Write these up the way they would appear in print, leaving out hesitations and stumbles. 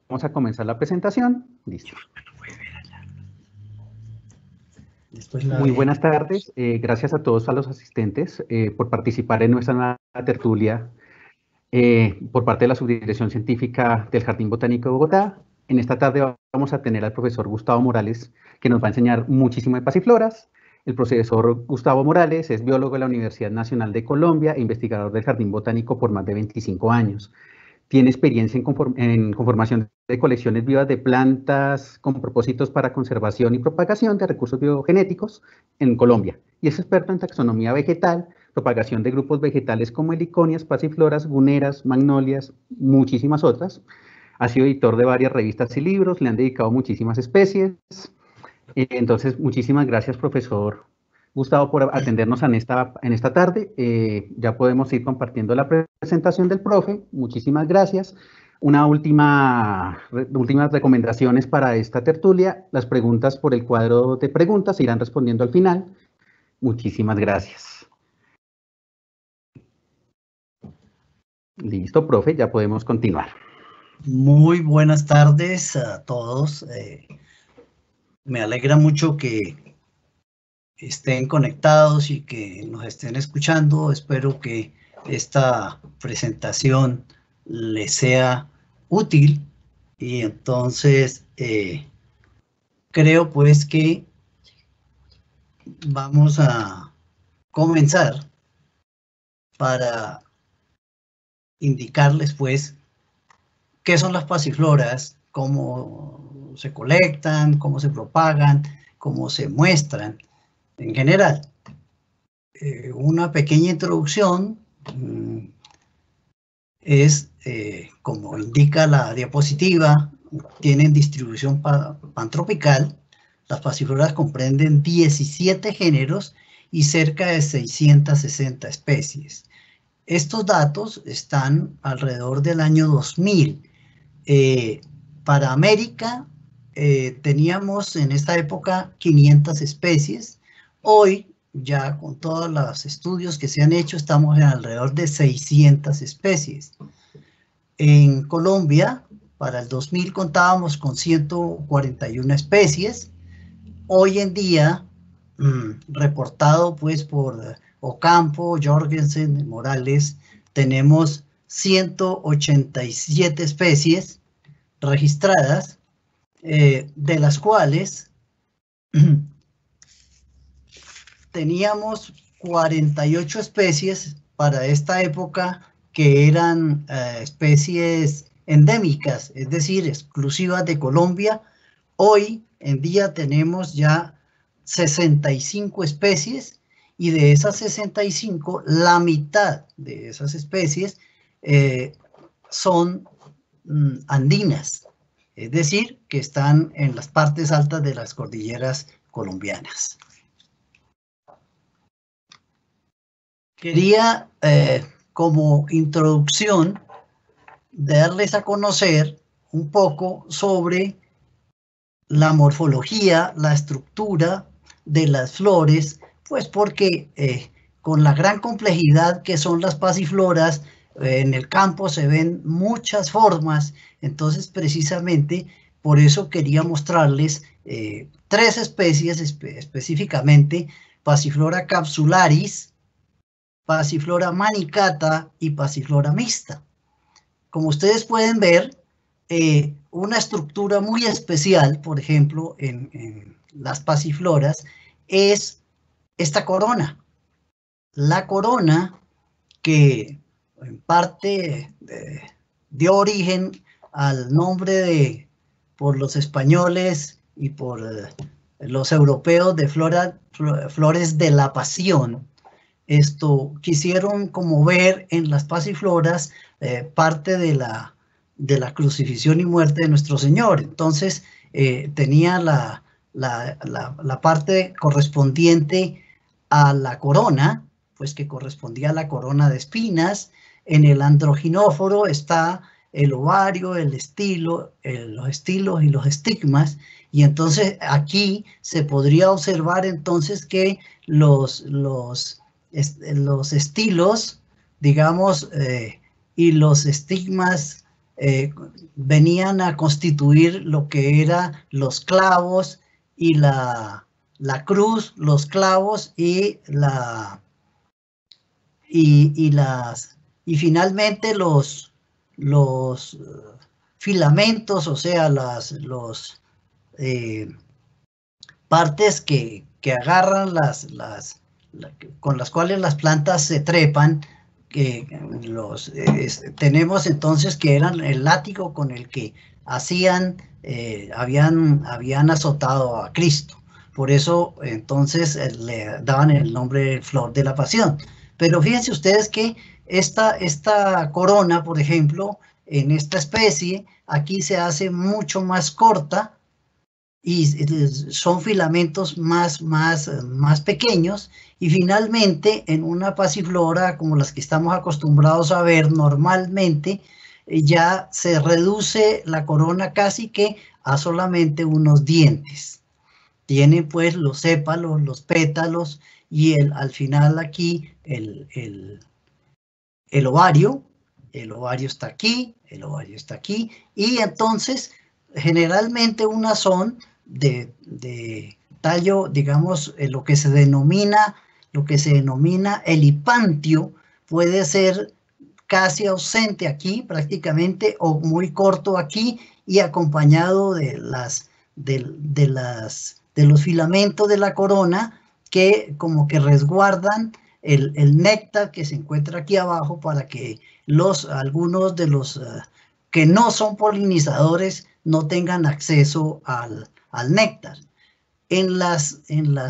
vamos a comenzar la presentación. Listo. Muy buenas tardes. Gracias a todos los asistentes por participar en nuestra nueva tertulia por parte de la Subdirección Científica del Jardín Botánico de Bogotá. En esta tarde vamos a tener al profesor Gustavo Morales, que nos va a enseñar muchísimo de pasifloras. El profesor Gustavo Morales es biólogo de la Universidad Nacional de Colombia e investigador del Jardín Botánico por más de 25 años. Tiene experiencia en conformación de colecciones vivas de plantas con propósitos para conservación y propagación de recursos biogenéticos en Colombia. Y es experto en taxonomía vegetal, propagación de grupos vegetales como heliconias, pasifloras, guneras, magnolias, muchísimas otras. Ha sido editor de varias revistas y libros, le han dedicado muchísimas especies. Entonces, muchísimas gracias, profesor Gustavo, por atendernos en esta tarde. Ya podemos ir compartiendo la presentación del profe. Muchísimas gracias. Últimas recomendaciones para esta tertulia. Las preguntas por el cuadro de preguntas se irán respondiendo al final. Muchísimas gracias. Listo, profe, ya podemos continuar. Muy buenas tardes a todos. Me alegra mucho que estén conectados y que nos estén escuchando. Espero que esta presentación les sea útil y entonces creo pues que vamos a comenzar para indicarles pues qué son las pasifloras, cómo se colectan, cómo se propagan, cómo se muestran en general. Una pequeña introducción es, como indica la diapositiva, tienen distribución pantropical. Las pasifloras comprenden 17 géneros y cerca de 660 especies. Estos datos están alrededor del año 2000. Para América teníamos en esta época 500 especies. Hoy, ya con todos los estudios que se han hecho, estamos en alrededor de 600 especies. En Colombia, para el 2000 contábamos con 141 especies. Hoy en día, reportado pues por Ocampo, Jorgensen, Morales, tenemos 187 especies registradas, de las cuales teníamos 48 especies para esta época que eran especies endémicas, es decir, exclusivas de Colombia. Hoy en día tenemos ya 65 especies y de esas 65, la mitad de esas especies son andinas, es decir, que están en las partes altas de las cordilleras colombianas. Quería, como introducción, darles a conocer un poco sobre la morfología, la estructura de las flores, pues porque con la gran complejidad que son las pasifloras, en el campo se ven muchas formas. Entonces precisamente por eso quería mostrarles 3 especies específicamente: Passiflora capsularis, Passiflora manicata y Passiflora mixta. Como ustedes pueden ver, una estructura muy especial, por ejemplo, en las pasifloras, es esta corona. La corona, que en parte dio origen al nombre por los españoles y por los europeos de flores de la pasión. Esto quisieron como ver en las pasifloras parte de la crucifixión y muerte de nuestro Señor. Entonces tenía la parte correspondiente a la corona, pues que correspondía a la corona de espinas. En el androginóforo está el ovario, los estilos y los estigmas. Y entonces aquí se podría observar entonces que los estilos, digamos, y los estigmas venían a constituir lo que eran los clavos y la cruz, los clavos y finalmente los filamentos, o sea, los partes que agarran con las cuales las plantas se trepan, que tenemos entonces que eran el látigo con el que habían azotado a Cristo. Por eso entonces le daban el nombre de Flor de la Pasión. Pero fíjense ustedes que esta corona, por ejemplo, en esta especie, aquí se hace mucho más corta y son filamentos más pequeños, y finalmente en una pasiflora como las que estamos acostumbrados a ver normalmente, ya se reduce la corona casi que a solamente unos dientes. Tiene pues los sépalos, los pétalos y al final aquí el ovario. El ovario está aquí, el ovario está aquí, y entonces generalmente unas son de tallo, digamos, lo que se denomina el hipantio, puede ser casi ausente aquí prácticamente, o muy corto aquí, y acompañado de los filamentos de la corona que como que resguardan el néctar que se encuentra aquí abajo, para que algunos de los que no son polinizadores no tengan acceso al néctar. En las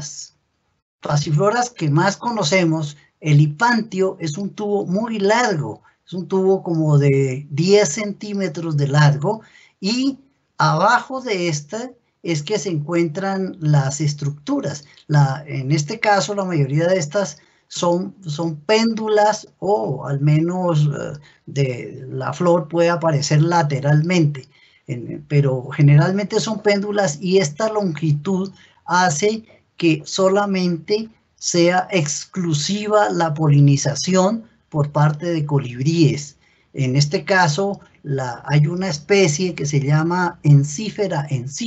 pasifloras que más conocemos, el hipantio es un tubo muy largo, es un tubo como de 10 centímetros de largo, y abajo de esta es que se encuentran las estructuras. En este caso, la mayoría de estas son péndulas, o al menos de la flor puede aparecer lateralmente, pero generalmente son péndulas, y esta longitud hace que solamente sea exclusiva la polinización por parte de colibríes. En este caso, hay una especie que se llama Encífera,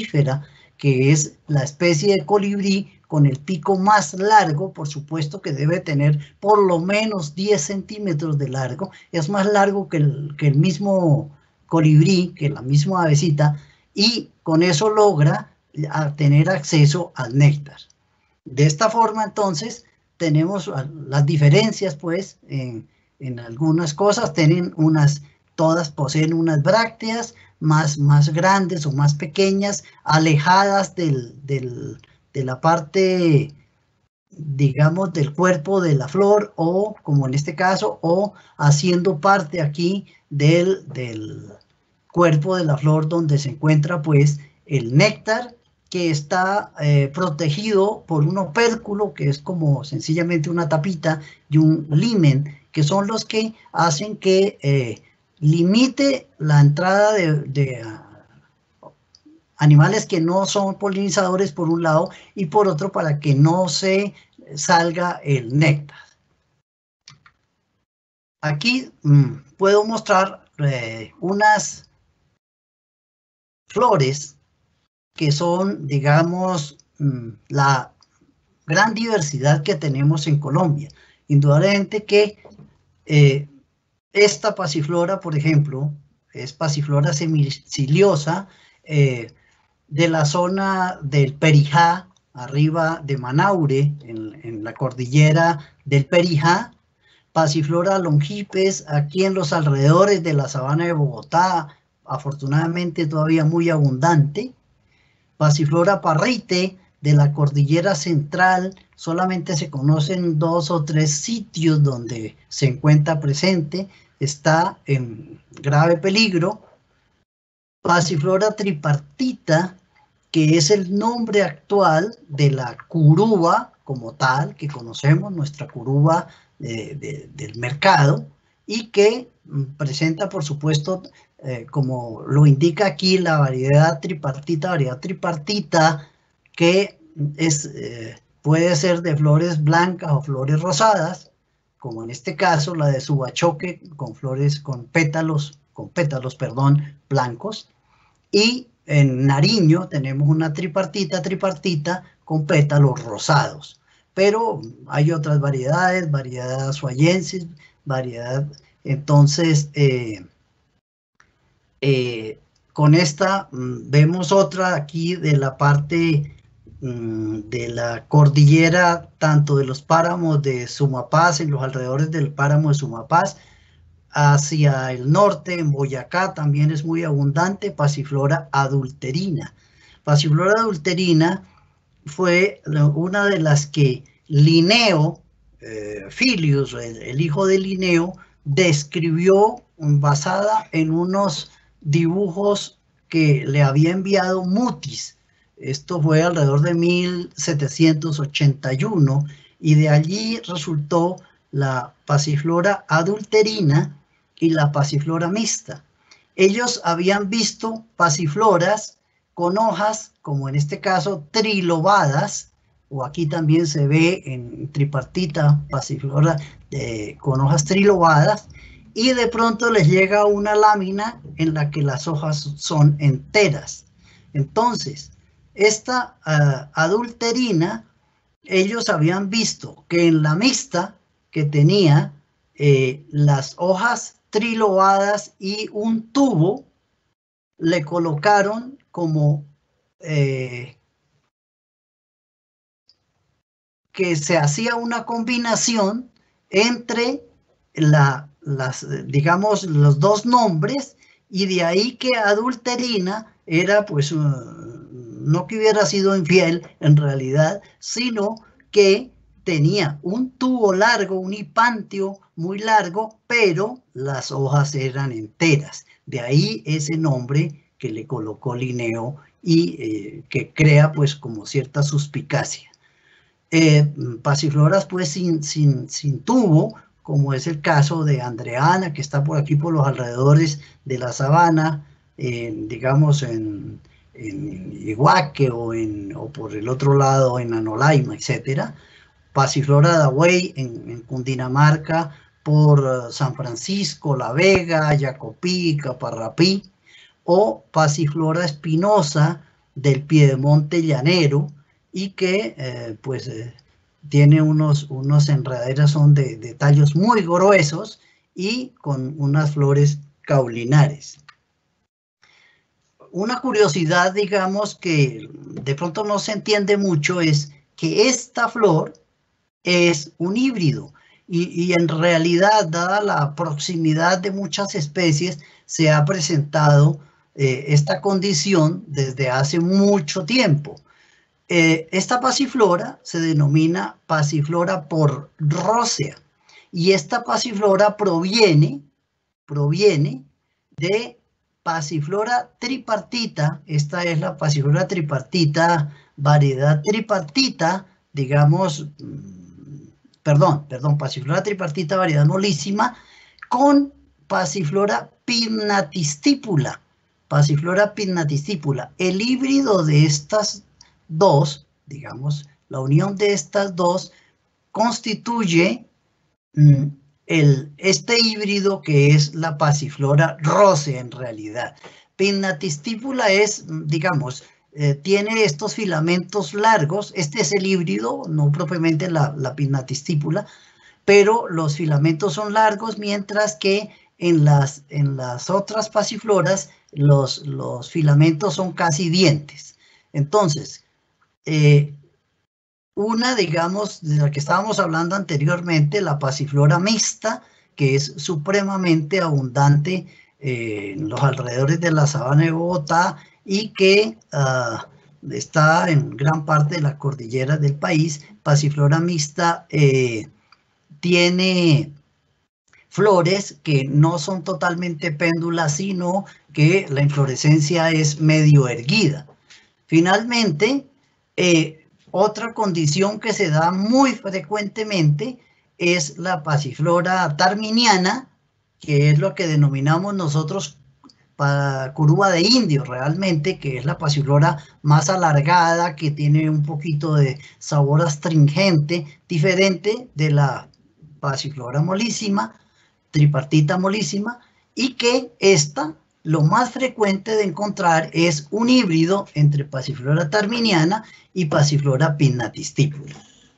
que es la especie de colibrí con el pico más largo, por supuesto que debe tener por lo menos 10 centímetros de largo, es más largo que el mismo colibrí, que la misma avecita, y con eso logra tener acceso al néctar. De esta forma, entonces, tenemos las diferencias, pues, en algunas cosas. Todas poseen unas brácteas más grandes o más pequeñas, alejadas de la parte, digamos, del cuerpo de la flor, o, como en este caso, o haciendo parte aquí del cuerpo de la flor, donde se encuentra, pues, el néctar, que está protegido por un opérculo, que es como sencillamente una tapita, y un limen, que son los que hacen que limite la entrada de animales que no son polinizadores, por un lado, y por otro, para que no se salga el néctar. Aquí puedo mostrar unas flores que son, digamos, la gran diversidad que tenemos en Colombia. Indudablemente que esta pasiflora, por ejemplo, es pasiflora semiciliosa, de la zona del Perijá, arriba de Manaure, en la cordillera del Perijá. Pasiflora longipes aquí en los alrededores de la sabana de Bogotá, afortunadamente todavía muy abundante. Pasiflora parrite de la cordillera central, solamente se conocen 2 o 3 sitios donde se encuentra presente, está en grave peligro. Pasiflora tripartita, que es el nombre actual de la curuba como tal, que conocemos, nuestra curuba del mercado, y que presenta, por supuesto, como lo indica aquí, la variedad tripartita, que puede ser de flores blancas o flores rosadas, como en este caso la de Subachoque, con pétalos con pétalos, perdón, blancos. Y en Nariño tenemos una tripartita con pétalos rosados. Pero hay otras variedades, variedad suayensis, variedad. Entonces, con esta vemos otra aquí de la parte de la cordillera, tanto de los páramos de Sumapaz, en los alrededores del páramo de Sumapaz, hacia el norte, en Boyacá, también es muy abundante Passiflora adulterina. Passiflora adulterina fue una de las que Linneo, Filius, el hijo de Linneo, describió basada en unos dibujos que le había enviado Mutis. Esto fue alrededor de 1781 y de allí resultó la Passiflora adulterina y la Passiflora mixta. Ellos habían visto passifloras con hojas, como en este caso, trilobadas, o aquí también se ve en tripartita passiflora con hojas trilobadas, y de pronto les llega una lámina en la que las hojas son enteras. Entonces, esta adulterina, ellos habían visto que en la mixta, que tenía las hojas trilobadas y un tubo, le colocaron como que se hacía una combinación entre digamos, los dos nombres, y de ahí que adulterina era pues no que hubiera sido infiel en realidad, sino que tenía un tubo largo, un hipantio muy largo, pero las hojas eran enteras. De ahí ese nombre que le colocó Linneo y que crea pues como cierta suspicacia. Passifloras pues sin tubo, como es el caso de Andreana, que está por aquí por los alrededores de la sabana, digamos en Iguaque o por el otro lado en Anolaima, etc. Passiflora Dawei en Cundinamarca, por San Francisco, La Vega, Jacopí, Caparrapí, o Passiflora espinosa del Piedemonte llanero, y que tiene unos enredaderas, son de tallos muy gruesos y con unas flores caulinares. Una curiosidad, digamos, que de pronto no se entiende mucho, es que esta flor es un híbrido y en realidad, dada la proximidad de muchas especies, se ha presentado esta condición desde hace mucho tiempo. Esta passiflora se denomina Passiflora por Rósea, y esta passiflora proviene de Passiflora tripartita. Esta es la Passiflora tripartita, variedad tripartita, digamos, perdón, Passiflora tripartita, variedad molísima, con Passiflora pinnatistípula. Passiflora pinnatistípula. El híbrido de estas dos, digamos, la unión de estas dos constituye este híbrido que es la Passiflora rósea en realidad. Pinnatistípula es, digamos, tiene estos filamentos largos. Este es el híbrido, no propiamente la pinnatistípula, pero los filamentos son largos, mientras que en las otras passifloras los filamentos son casi dientes. Entonces, una, digamos, de la que estábamos hablando anteriormente, la Passiflora mixta, que es supremamente abundante en los alrededores de la sabana de Bogotá y que está en gran parte de la cordillera del país. Passiflora mixta tiene flores que no son totalmente péndulas, sino que la inflorescencia es medio erguida. Finalmente, otra condición que se da muy frecuentemente es la Passiflora tarminiana, que es lo que denominamos nosotros curúa de indio realmente, que es la Passiflora más alargada, que tiene un poquito de sabor astringente, diferente de la Passiflora molísima, tripartita molísima, y que lo más frecuente de encontrar es un híbrido entre Passiflora tarminiana y Passiflora pinnatisticula.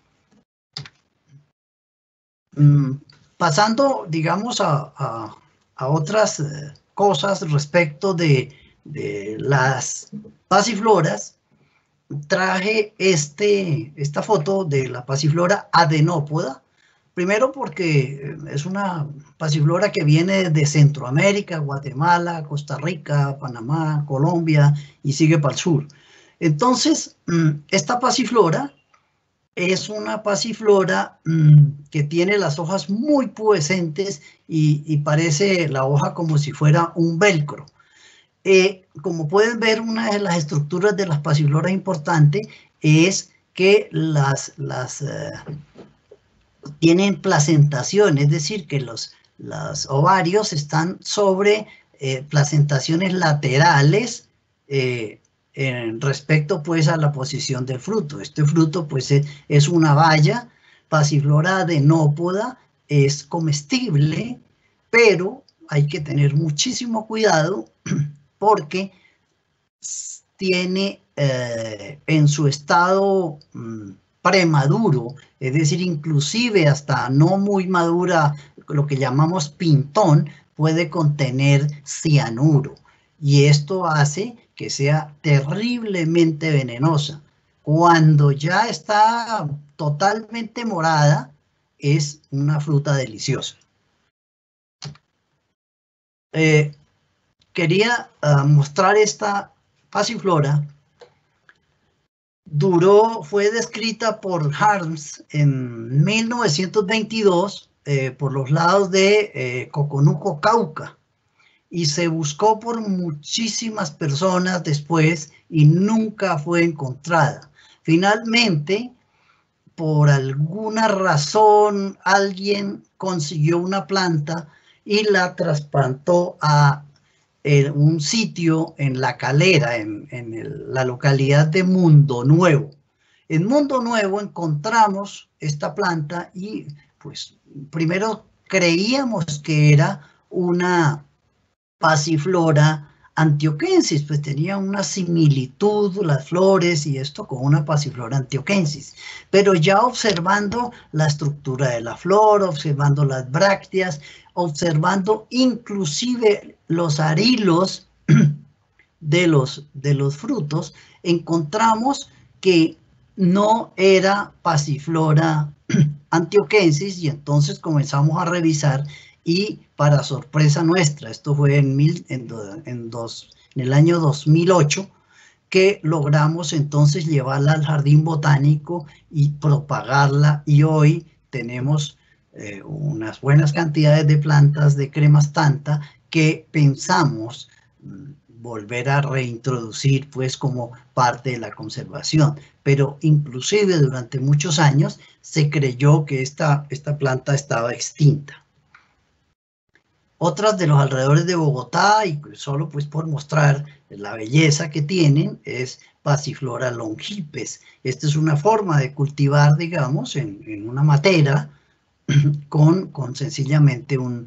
Pasando, digamos, a otras cosas respecto de las pasifloras, traje esta foto de la pasiflora adenópoda, primero porque es una pasiflora que viene de Centroamérica, Guatemala, Costa Rica, Panamá, Colombia y sigue para el sur. Entonces, esta pasiflora es una pasiflora que tiene las hojas muy pubescentes y parece la hoja como si fuera un velcro. Como pueden ver, una de las estructuras de las pasifloras importante es que tienen placentación, es decir, que los ovarios están sobre placentaciones laterales respecto pues a la posición del fruto. Este fruto pues es una baya. Passiflora adenópoda, es comestible, pero hay que tener muchísimo cuidado porque tiene en su estado premaduro, es decir, inclusive hasta no muy madura, lo que llamamos pintón, puede contener cianuro. Y esto hace que sea terriblemente venenosa. Cuando ya está totalmente morada, es una fruta deliciosa. Quería mostrar esta pasiflora. Fue descrita por Harms en 1922 por los lados de Coconuco, Cauca, y se buscó por muchísimas personas después y nunca fue encontrada. Finalmente, por alguna razón, alguien consiguió una planta y la trasplantó a un sitio en La Calera, en la localidad de Mundo Nuevo. En Mundo Nuevo encontramos esta planta y pues primero creíamos que era una Passiflora antioquensis, pues tenía una similitud las flores y esto con una Passiflora antioquensis, pero ya observando la estructura de la flor, observando las brácteas, observando inclusive los arilos de los frutos, encontramos que no era Passiflora antioquensis y entonces comenzamos a revisar y para sorpresa nuestra, esto fue en el año 2008, que logramos entonces llevarla al jardín botánico y propagarla y hoy tenemos unas buenas cantidades de plantas de cremas tanta que pensamos volver a reintroducir pues como parte de la conservación, pero inclusive durante muchos años se creyó que esta planta estaba extinta. Otras de los alrededores de Bogotá, y solo pues por mostrar la belleza que tienen, es Passiflora longipes. Esta es una forma de cultivar, digamos, en una matera con sencillamente un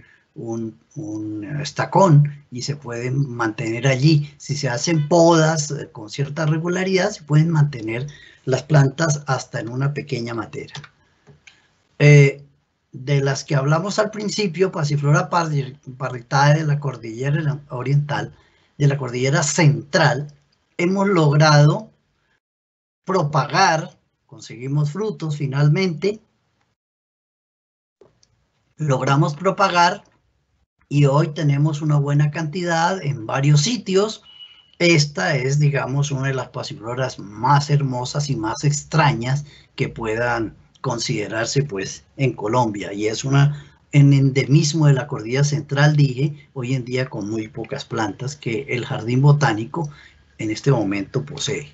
estacón y se pueden mantener allí. Si se hacen podas con cierta regularidad, se pueden mantener las plantas hasta en una pequeña matera. De las que hablamos al principio, Passiflora parritae de la cordillera oriental, de la cordillera central, hemos logrado propagar, conseguimos frutos finalmente, logramos propagar y hoy tenemos una buena cantidad en varios sitios. Esta es, digamos, una de las pasifloras más hermosas y más extrañas que puedan considerarse pues en Colombia y es un endemismo de la cordillera central, dije, hoy en día con muy pocas plantas que el jardín botánico en este momento posee.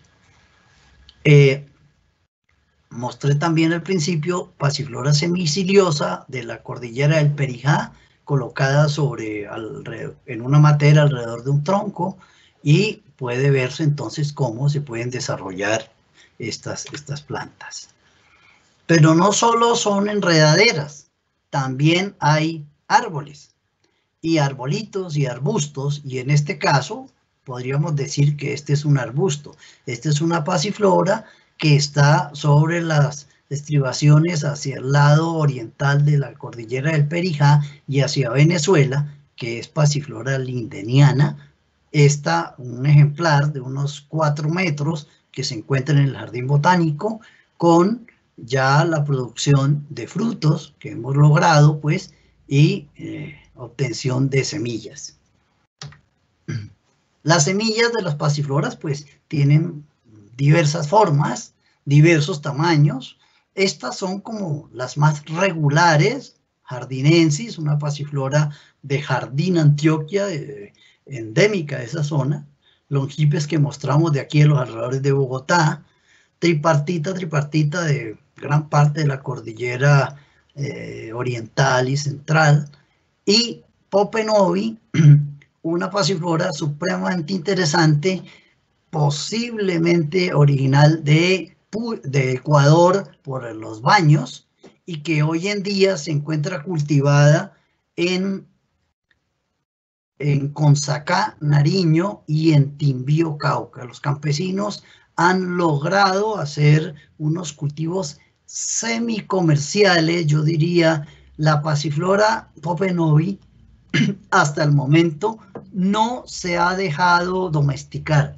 Mostré también al principio Passiflora semiciliosa de la cordillera del Perijá, colocada en una matera alrededor de un tronco y puede verse entonces cómo se pueden desarrollar estas plantas. Pero no solo son enredaderas, también hay árboles. y arbolitos y arbustos, y en este caso podríamos decir que este es un arbusto. Este es una pasiflora que está sobre las estribaciones hacia el lado oriental de la cordillera del Perijá y hacia Venezuela, que es pasiflora lindeniana. Esta, un ejemplar de unos 4 metros que se encuentra en el jardín botánico, con ya la producción de frutos que hemos logrado, pues, y obtención de semillas. Las semillas de las pasifloras, pues, tienen diversas formas, diversos tamaños. Estas son como las más regulares, jardinensis, una pasiflora de Jardín Antioquia, endémica de esa zona, longipes que mostramos de aquí en los alrededores de Bogotá, tripartita de gran parte de la cordillera oriental y central, y Pope Novi, una pasiflora supremamente interesante, posiblemente original de Ecuador por los baños, y que hoy en día se encuentra cultivada en Consacá, Nariño y en Timbío, Cauca. Los campesinos han logrado hacer unos cultivos semicomerciales, yo diría. La pasiflora Pope Novi hasta el momento no se ha dejado domesticar.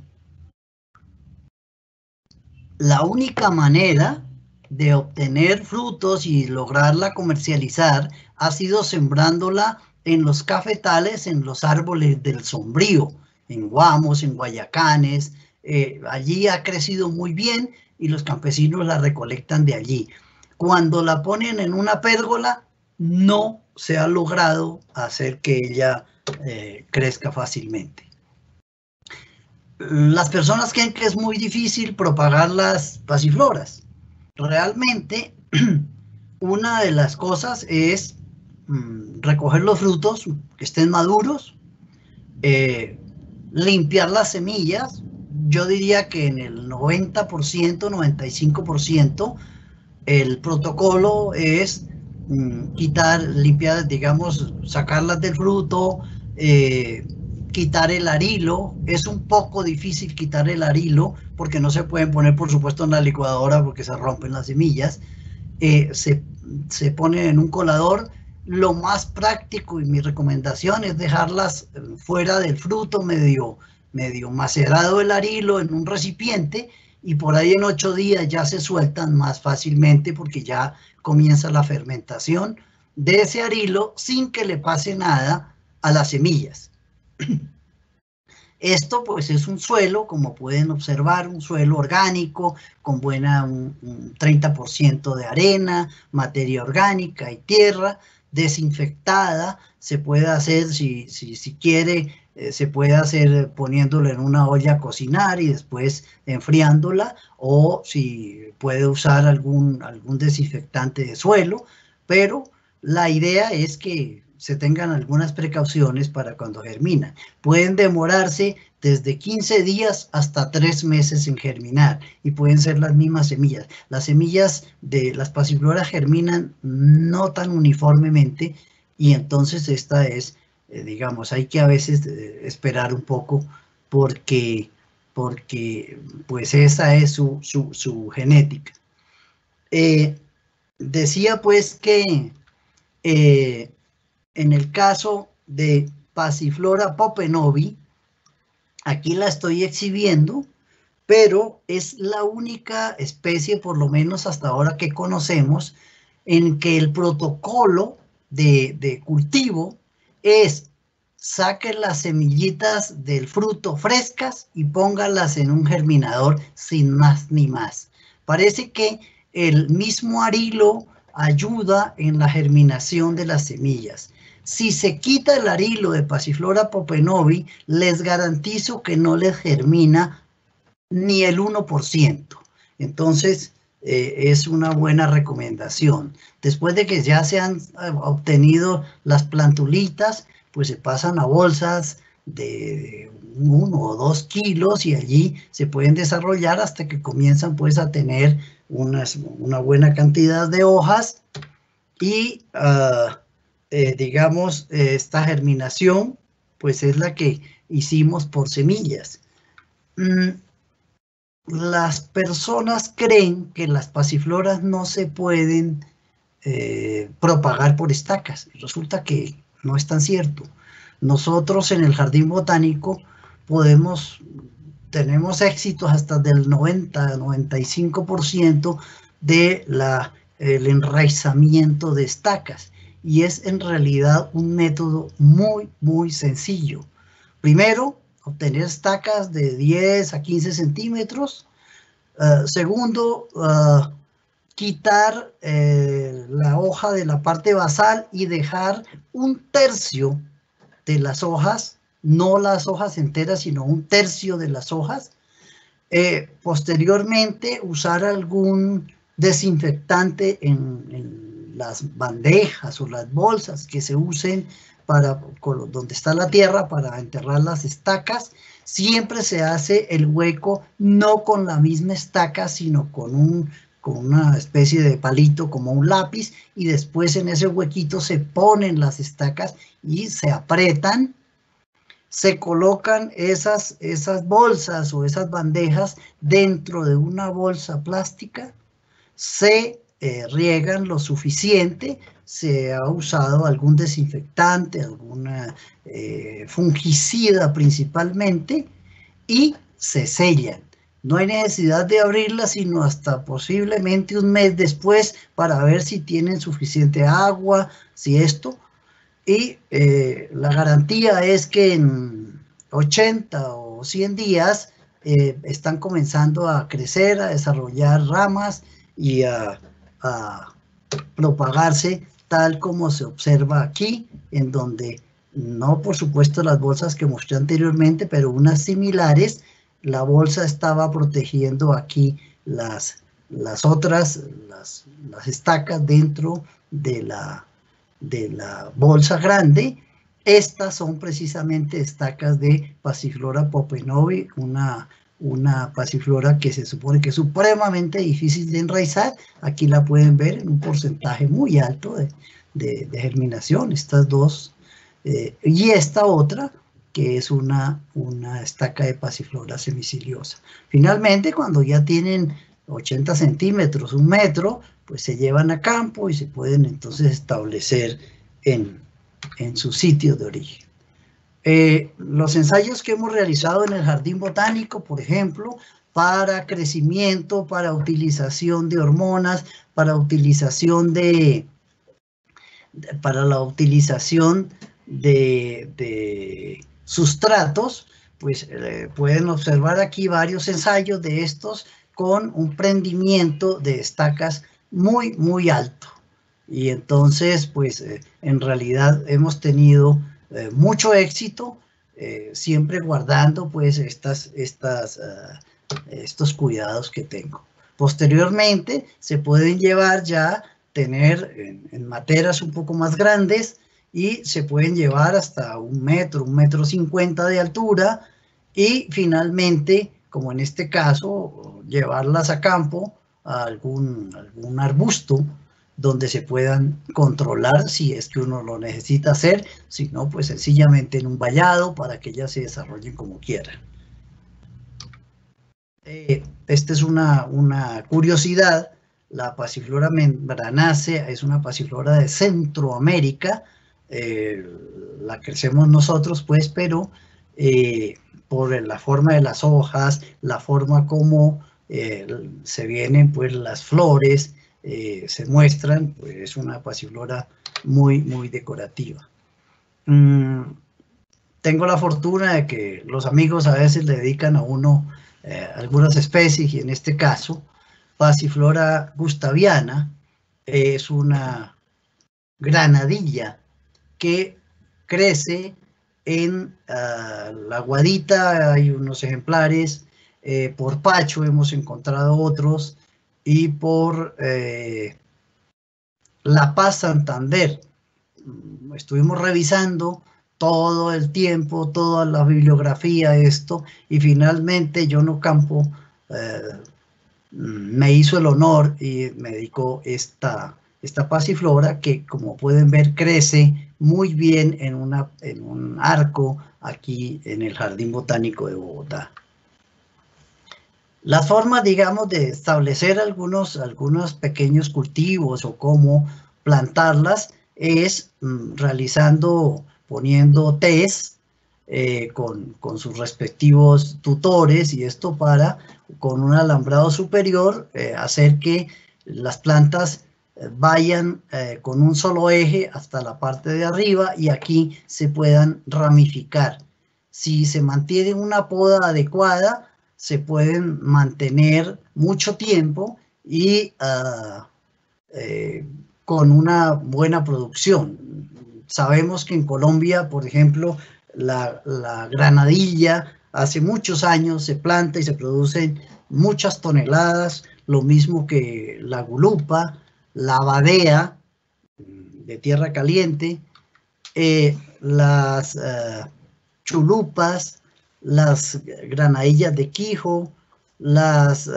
La única manera de obtener frutos y lograrla comercializar ha sido sembrándola en los cafetales, en los árboles del sombrío, en Guamos, en Guayacanes. Allí ha crecido muy bien y los campesinos la recolectan de allí. Cuando la ponen en una pérgola, no se ha logrado hacer que ella crezca fácilmente. Las personas creen que es muy difícil propagar las pasifloras. Realmente, una de las cosas es recoger los frutos que estén maduros, limpiar las semillas. Yo diría que en el 90%, 95%, el protocolo es quitar, limpiar, digamos, sacarlas del fruto, quitar el arilo. Es un poco difícil quitar el arilo porque no se pueden poner, por supuesto, en la licuadora porque se rompen las semillas. Se pone en un colador. Lo más práctico y mi recomendación es dejarlas fuera del fruto, medio macerado el arilo en un recipiente, y por ahí en 8 días ya se sueltan más fácilmente porque ya comienza la fermentación de ese arilo sin que le pase nada a las semillas. Esto pues es un suelo, como pueden observar, un suelo orgánico con un 30% de arena, materia orgánica y tierra desinfectada. Se puede hacer, si quiere, se puede hacer poniéndolo en una olla a cocinar y después enfriándola, o si puede usar algún desinfectante de suelo, pero la idea es que se tengan algunas precauciones para cuando germinan. Pueden demorarse desde 15 días hasta 3 meses en germinar y pueden ser las mismas semillas. Las semillas de las pasifloras germinan no tan uniformemente y entonces esta es, digamos, hay que a veces esperar un poco porque pues esa es su genética. Decía pues que en el caso de pasiflora Pope Novi, aquí la estoy exhibiendo, pero es la única especie, por lo menos hasta ahora que conocemos, en que el protocolo de cultivo es: saquen las semillitas del fruto frescas y pónganlas en un germinador sin más ni más. Parece que el mismo arilo ayuda en la germinación de las semillas. Si se quita el arilo de pasiflora Pope Novi, les garantizo que no les germina ni el 1%. Entonces, es una buena recomendación. Después de que ya se han obtenido las plantulitas, pues se pasan a bolsas de 1 o 2 kilos y allí se pueden desarrollar hasta que comienzan pues a tener una buena cantidad de hojas y digamos, esta germinación, pues es la que hicimos por semillas. Las personas creen que las pasifloras no se pueden propagar por estacas. Resulta que no es tan cierto. Nosotros en el jardín botánico tenemos éxitos hasta del 90-95% de el enraizamiento de estacas, y es en realidad un método muy, muy sencillo. Primero, obtener estacas de 10 a 15 centímetros. Segundo, quitar la hoja de la parte basal y dejar un tercio de las hojas, no las hojas enteras, sino un tercio de las hojas. Posteriormente, usar algún desinfectante en las bandejas o las bolsas que se usen donde está la tierra para enterrar las estacas. Siempre se hace el hueco no con la misma estaca, sino con una especie de palito como un lápiz, y después en ese huequito se ponen las estacas y se aprietan. Se colocan esas bolsas o esas bandejas dentro de una bolsa plástica, se riegan lo suficiente, se ha usado algún desinfectante, alguna fungicida principalmente, y se sellan. No hay necesidad de abrirlas sino hasta posiblemente un mes después para ver si tienen suficiente agua, si esto. Y la garantía es que en 80 o 100 días están comenzando a crecer, a desarrollar ramas y a propagarse tal como se observa aquí, en donde no, por supuesto, las bolsas que mostré anteriormente, pero unas similares. La bolsa estaba protegiendo aquí las estacas dentro de la bolsa grande. Estas son precisamente estacas de Passiflora popenovi, una pasiflora que se supone que es supremamente difícil de enraizar. Aquí la pueden ver en un porcentaje muy alto de germinación, estas dos, y esta otra que es una estaca de Passiflora semiciliosa. Finalmente, cuando ya tienen 80 centímetros, 1 metro, pues se llevan a campo y se pueden entonces establecer en su sitio de origen. Los ensayos que hemos realizado en el jardín botánico, por ejemplo, para crecimiento, para utilización de hormonas, para la utilización de sustratos, pues pueden observar aquí varios ensayos de estos con un prendimiento de estacas muy, muy alto. Y entonces, pues, en realidad hemos tenido mucho éxito, siempre guardando, pues, estos cuidados que tengo. Posteriormente, se pueden llevar ya, tener en materas un poco más grandes, y se pueden llevar hasta 1 metro, 1,50 m de altura, y finalmente, como en este caso, llevarlas a campo a algún arbusto donde se puedan controlar si es que uno lo necesita hacer, si no, pues sencillamente en un vallado para que ellas se desarrollen como quieran. Esta es una curiosidad. La Passiflora membranacea es una pasiflora de Centroamérica. La crecemos nosotros, pues, pero por la forma de las hojas, la forma como se vienen, pues, las flores, se muestran, pues es una pasiflora muy, muy decorativa. Tengo la fortuna de que los amigos a veces le dedican a uno algunas especies, y en este caso, Passiflora gustaviana es una granadilla que crece en la Guadita. Hay unos ejemplares, por Pacho hemos encontrado otros, y por La Paz, Santander. Estuvimos revisando todo el tiempo, toda la bibliografía, esto, y finalmente John me hizo el honor y me dedicó esta esta pasiflora que, como pueden ver, crece muy bien en un arco aquí en el Jardín Botánico de Bogotá. Las formas, digamos, de establecer algunos pequeños cultivos o cómo plantarlas es poniendo test con sus respectivos tutores, y esto para, con un alambrado superior, hacer que las plantas vayan con un solo eje hasta la parte de arriba y aquí se puedan ramificar. Si se mantiene una poda adecuada, se pueden mantener mucho tiempo y con una buena producción. Sabemos que en Colombia, por ejemplo, la granadilla hace muchos años se planta y se producen muchas toneladas, lo mismo que la gulupa, la badea de tierra caliente, las chulupas, las granadillas de Quijo, las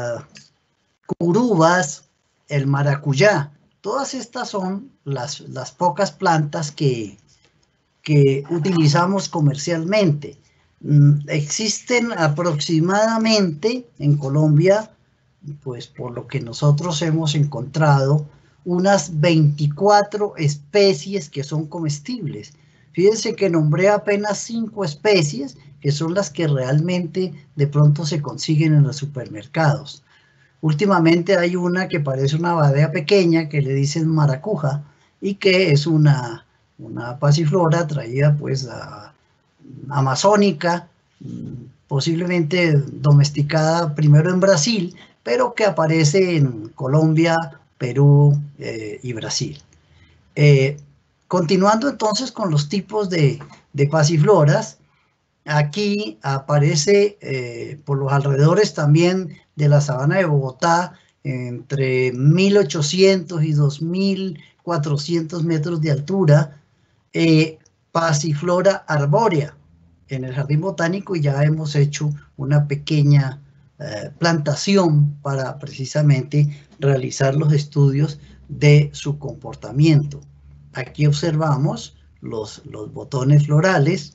curubas, el maracuyá. Todas estas son las pocas plantas que utilizamos comercialmente. Existen aproximadamente en Colombia, pues por lo que nosotros hemos encontrado, unas 24 especies que son comestibles. Fíjense que nombré apenas 5 especies, que son las que realmente de pronto se consiguen en los supermercados. Últimamente hay una que parece una badea pequeña, que le dicen maracuja, y que es una pasiflora traída pues amazónica, posiblemente domesticada primero en Brasil, pero que aparece en Colombia, Perú y Brasil. Continuando entonces con los tipos de pasifloras, aquí aparece por los alrededores también de la sabana de Bogotá, entre 1800 y 2400 metros de altura, pasiflora arbórea en el Jardín Botánico, y ya hemos hecho una pequeña plantación para precisamente realizar los estudios de su comportamiento. Aquí observamos los botones florales.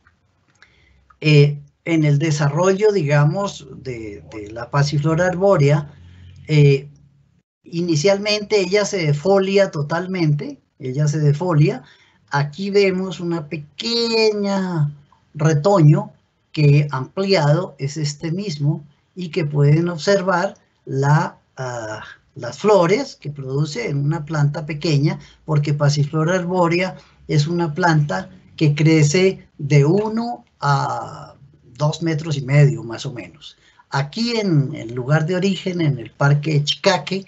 En el desarrollo, digamos, de la pasiflora arbórea, inicialmente ella se defolia totalmente, Aquí vemos una pequeña retoño que ampliado es este mismo, y que pueden observar las flores que produce en una planta pequeña, porque pasiflora arbórea es una planta que crece de 1 a 2,5 metros más o menos. Aquí en el lugar de origen, en el Parque Chicaque,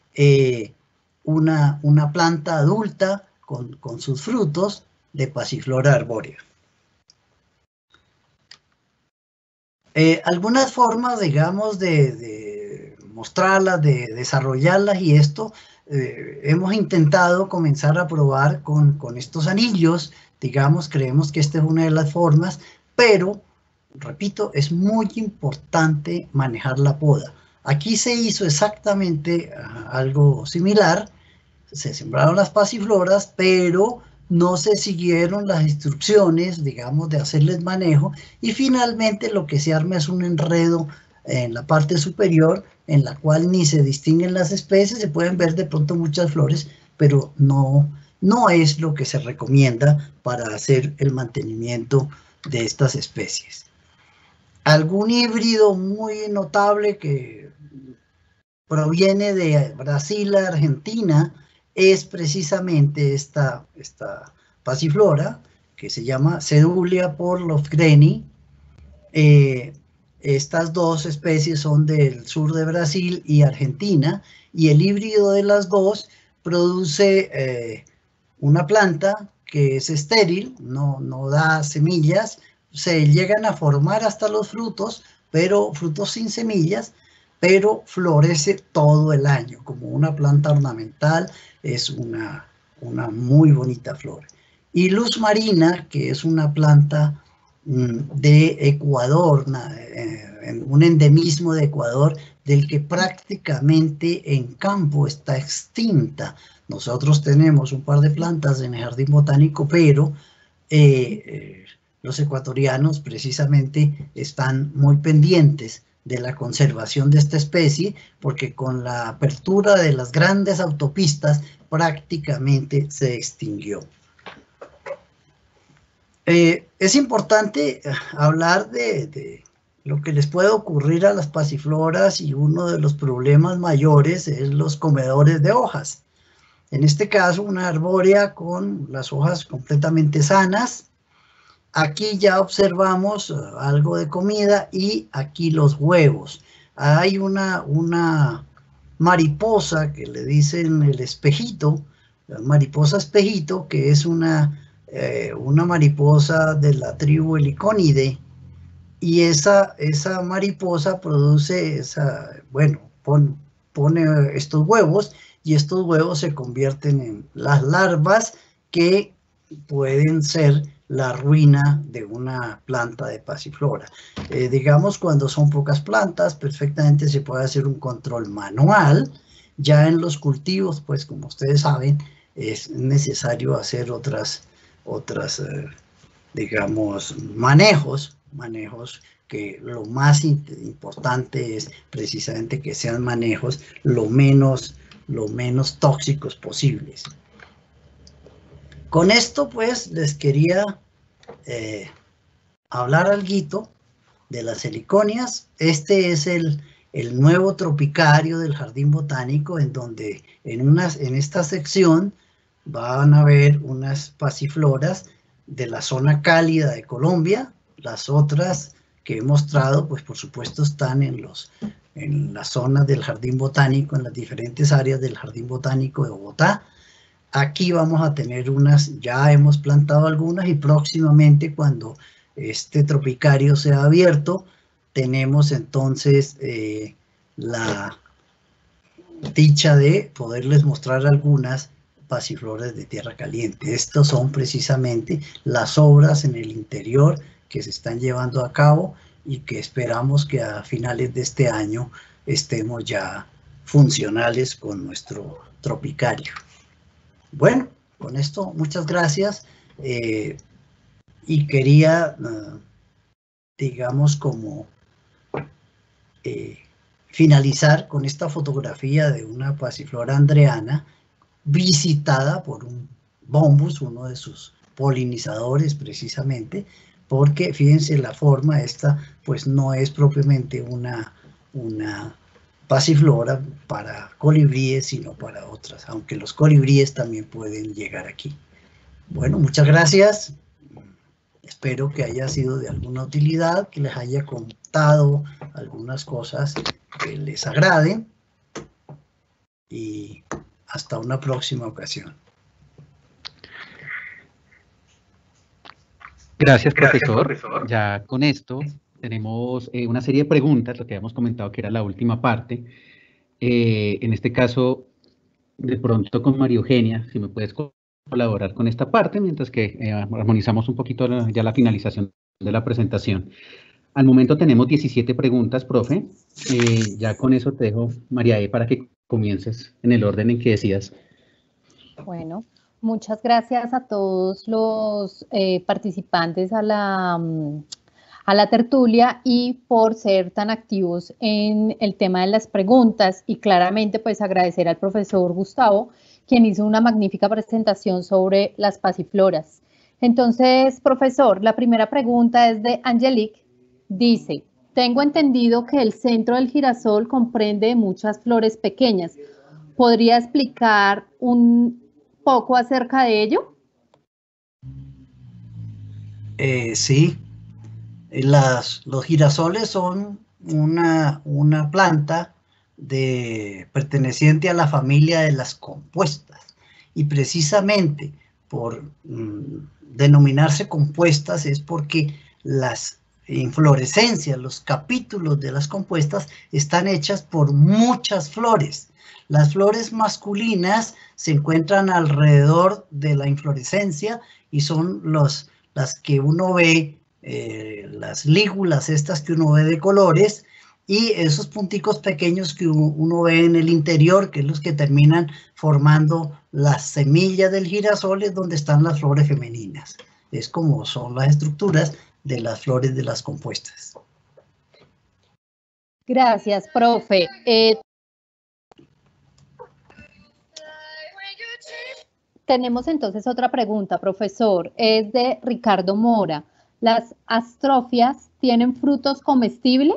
una planta adulta con sus frutos de pasiflora arbórea. Algunas formas, digamos, de mostrarlas, de desarrollarlas, y esto hemos intentado comenzar a probar con estos anillos, digamos, creemos que esta es una de las formas, pero, repito, es muy importante manejar la poda. Aquí se hizo exactamente algo similar, se sembraron las pasifloras, pero no se siguieron las instrucciones, digamos, de hacerles manejo, y finalmente lo que se arma es un enredo en la parte superior, en la cual ni se distinguen las especies, se pueden ver de pronto muchas flores, pero no es lo que se recomienda para hacer el mantenimiento de estas especies. Algún híbrido muy notable que proviene de Brasil a Argentina es precisamente esta pasiflora, que se llama Sedulia por Lofgreni. Estas dos especies son del sur de Brasil y Argentina, y el híbrido de las dos produce una planta que es estéril, no da semillas, se llegan a formar hasta los frutos, pero frutos sin semillas, pero florece todo el año, como una planta ornamental, es una muy bonita flor. Y luz marina, que es una planta de Ecuador, un endemismo de Ecuador, del que prácticamente en campo está extinta. Nosotros tenemos un par de plantas en el jardín botánico, pero los ecuatorianos precisamente están muy pendientes de la conservación de esta especie, porque con la apertura de las grandes autopistas prácticamente se extinguió. Es importante hablar de lo que les puede ocurrir a las pasifloras, y uno de los problemas mayores es los comedores de hojas. En este caso, una arbórea con las hojas completamente sanas. Aquí ya observamos algo de comida y aquí los huevos. Hay una mariposa que le dicen el espejito, la mariposa espejito, que es una mariposa de la tribu Heliconidae, y esa mariposa produce pone estos huevos, y estos huevos se convierten en las larvas que pueden ser la ruina de una planta de pasiflora. Digamos, cuando son pocas plantas, perfectamente se puede hacer un control manual. Ya en los cultivos, pues como ustedes saben, es necesario hacer otras digamos, manejos que lo más importante es precisamente que sean manejos lo menos tóxicos posibles. Con esto, pues, les quería hablar algo de las heliconias. Este es el nuevo tropicario del Jardín Botánico, en donde en esta sección van a ver unas pasifloras de la zona cálida de Colombia. Las otras que he mostrado, pues por supuesto están en las zonas del Jardín Botánico, en las diferentes áreas del Jardín Botánico de Bogotá. Aquí vamos a tener unas, ya hemos plantado algunas, y próximamente, cuando este tropicario sea abierto, tenemos entonces la dicha de poderles mostrar algunas pasifloras de tierra caliente. Estas son precisamente las obras en el interior que se están llevando a cabo, y que esperamos que a finales de este año estemos ya funcionales con nuestro tropicario. Bueno, con esto, muchas gracias, y quería, digamos, como finalizar con esta fotografía de una pasiflora andreana visitada por un bombus, uno de sus polinizadores precisamente, porque fíjense la forma. Esta pues no es propiamente una pasiflora para colibríes, sino para otras, aunque los colibríes también pueden llegar aquí. Bueno, muchas gracias. Espero que haya sido de alguna utilidad, que les haya contado algunas cosas que les agraden, y hasta una próxima ocasión. Gracias, profesor. Ya con esto tenemos una serie de preguntas, lo que habíamos comentado que era la última parte. En este caso, de pronto con María Eugenia, si me puedes colaborar con esta parte, mientras que armonizamos un poquito ya la finalización de la presentación. Al momento tenemos 17 preguntas, profe. Ya con eso te dejo, María E., para que comiences en el orden en que decidas. Bueno, muchas gracias a todos los participantes a la tertulia, y por ser tan activos en el tema de las preguntas, y claramente pues agradecer al profesor Gustavo, quien hizo una magnífica presentación sobre las pasifloras. Entonces, profesor, la primera pregunta es de Angelique. Dice: tengo entendido que el centro del girasol comprende muchas flores pequeñas. ¿Podría explicar un poco acerca de ello? Sí. Los girasoles son una planta perteneciente a la familia de las compuestas, y precisamente por denominarse compuestas es porque las inflorescencias, los capítulos de las compuestas están hechas por muchas flores. Las flores masculinas se encuentran alrededor de la inflorescencia, y son las que uno ve las lígulas estas que uno ve de colores, y esos punticos pequeños que uno ve en el interior, que es los que terminan formando las semillas del girasol, es donde están las flores femeninas. Es como son las estructuras de las flores de las compuestas. Gracias, profe. Tenemos entonces otra pregunta, profesor. Es de Ricardo Mora. ¿Las astrofias tienen frutos comestibles?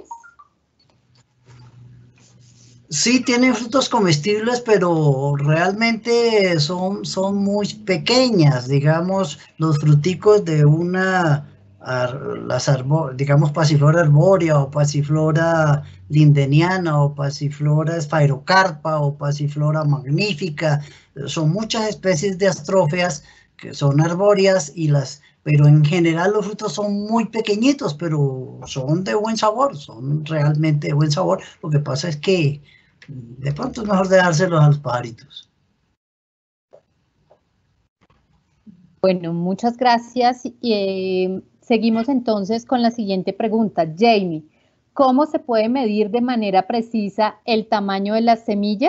Sí, tienen frutos comestibles, pero realmente son muy pequeñas. Digamos, los fruticos de una, digamos, pasiflora arbórea o pasiflora lindeniana o pasiflora sphaerocarpa o pasiflora magnífica, son muchas especies de astrófias que son arbóreas, pero en general los frutos son muy pequeñitos, pero son de buen sabor, son realmente de buen sabor. Lo que pasa es que de pronto es mejor dejárselos a los pajaritos. Bueno, muchas gracias. Seguimos entonces con la siguiente pregunta. Jamie, ¿cómo se puede medir de manera precisa el tamaño de las semillas?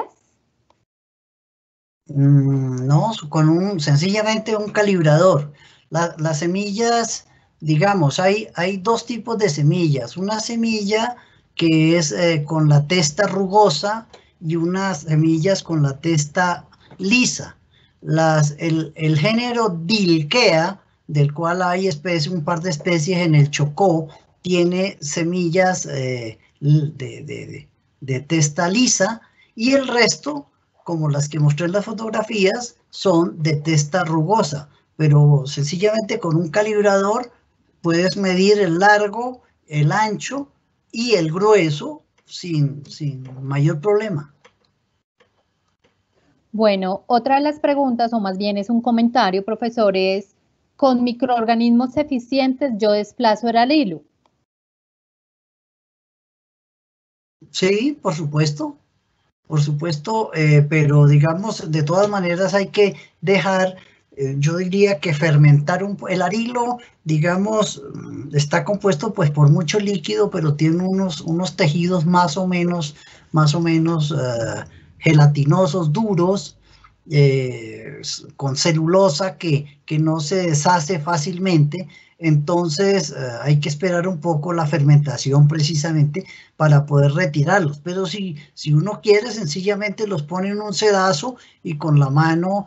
No, sencillamente un calibrador. Las semillas, digamos, hay dos tipos de semillas. Una semilla que es con la testa rugosa y unas semillas con la testa lisa. El género Dilkea, del cual hay un par de especies en el Chocó, tiene semillas de testa lisa, y el resto, como las que mostré en las fotografías, son de testa rugosa, pero sencillamente con un calibrador puedes medir el largo, el ancho y el grueso sin mayor problema. Bueno, otra de las preguntas, o más bien es un comentario, profesor, es: ¿con microorganismos eficientes yo desplazo el alilo? Sí, por supuesto, pero digamos, de todas maneras hay que dejar, yo diría que fermentar el arilo, digamos, está compuesto pues por mucho líquido, pero tiene unos tejidos más o menos gelatinosos, duros, con celulosa que no se deshace fácilmente. Entonces hay que esperar un poco la fermentación precisamente para poder retirarlos. Pero si uno quiere, sencillamente los pone en un sedazo y con la mano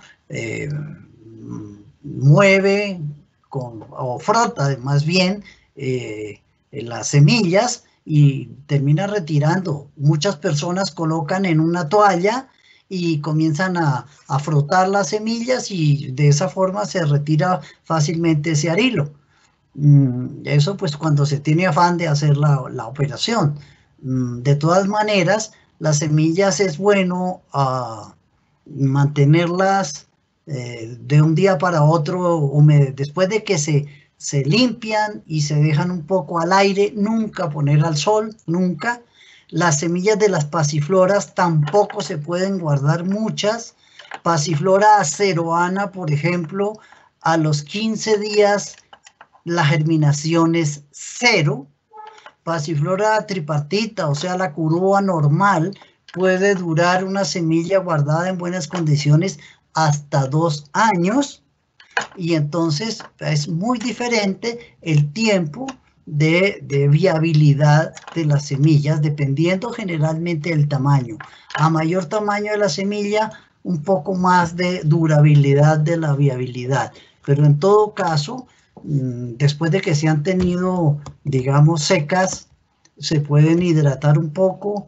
mueve o frota más bien las semillas y termina retirando. Muchas personas colocan en una toalla y comienzan a frotar las semillas, y de esa forma se retira fácilmente ese arilo. Eso pues cuando se tiene afán de hacer la operación. De todas maneras, las semillas es bueno mantenerlas de un día para otro después de que se limpian y se dejan un poco al aire, nunca poner al sol, nunca. Las semillas de las pasifloras tampoco se pueden guardar muchas. Pasiflora aceroana, por ejemplo, a los 15 días la germinación es 0. Pasiflora tripartita, o sea, la curúa normal, puede durar una semilla guardada en buenas condiciones hasta 2 años, y entonces es muy diferente el tiempo de viabilidad de las semillas, dependiendo generalmente del tamaño. A mayor tamaño de la semilla, un poco más de durabilidad de la viabilidad, pero en todo caso, después de que se han tenido, digamos, secas, se pueden hidratar un poco.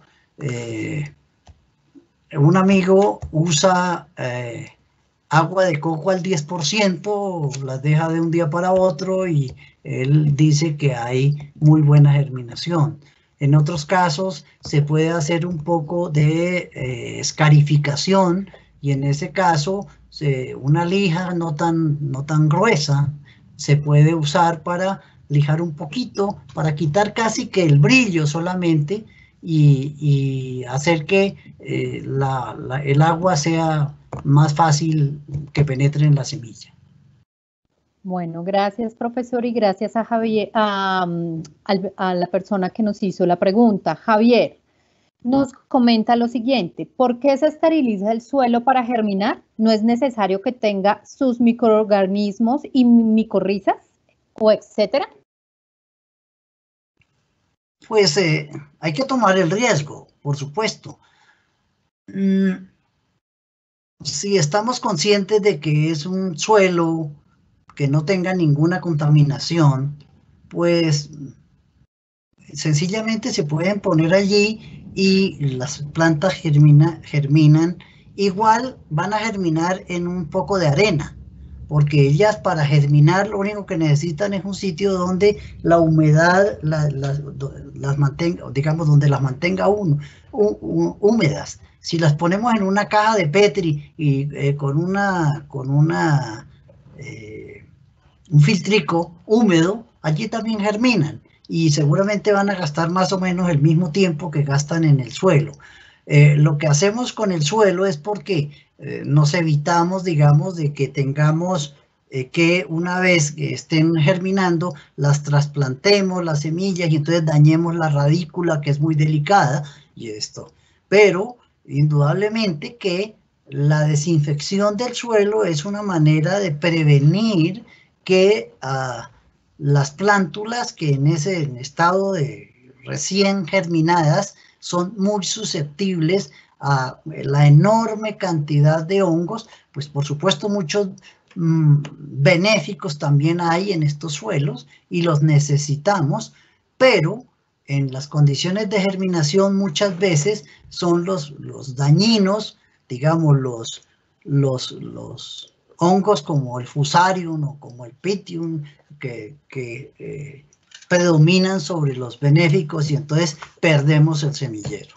Un amigo usa agua de coco al 10%, las deja de un día para otro y él dice que hay muy buena germinación. En otros casos se puede hacer un poco de escarificación, y en ese caso una lija no tan gruesa se puede usar para lijar un poquito, para quitar casi que el brillo solamente, y hacer que el agua sea más fácil que penetre en la semilla. Bueno, gracias, profesor, y gracias a Javier, a la persona que nos hizo la pregunta. Javier nos comenta lo siguiente: ¿por qué se esteriliza el suelo para germinar? ¿No es necesario que tenga sus microorganismos y micorrizas o etcétera? Pues hay que tomar el riesgo, por supuesto. Si estamos conscientes de que es un suelo que no tenga ninguna contaminación, pues sencillamente se pueden poner allí y las plantas germinan. Igual van a germinar en un poco de arena, porque ellas para germinar lo único que necesitan es un sitio donde la humedad las mantenga, digamos, donde las mantenga húmedas. Si las ponemos en una caja de Petri y con un filtrico húmedo, allí también germinan y seguramente van a gastar más o menos el mismo tiempo que gastan en el suelo. Lo que hacemos con el suelo es porque nos evitamos, digamos, de que tengamos que una vez que estén germinando, las trasplantemos, las semillas, y entonces dañemos la radícula, que es muy delicada, y esto. Pero, indudablemente que la desinfección del suelo es una manera de prevenir que las plántulas que en ese estado de recién germinadas son muy susceptibles a la enorme cantidad de hongos, pues por supuesto muchos benéficos también hay en estos suelos y los necesitamos, pero en las condiciones de germinación muchas veces son los dañinos, digamos los hongos como el Fusarium o como el Pythium que predominan sobre los benéficos y entonces perdemos el semillero.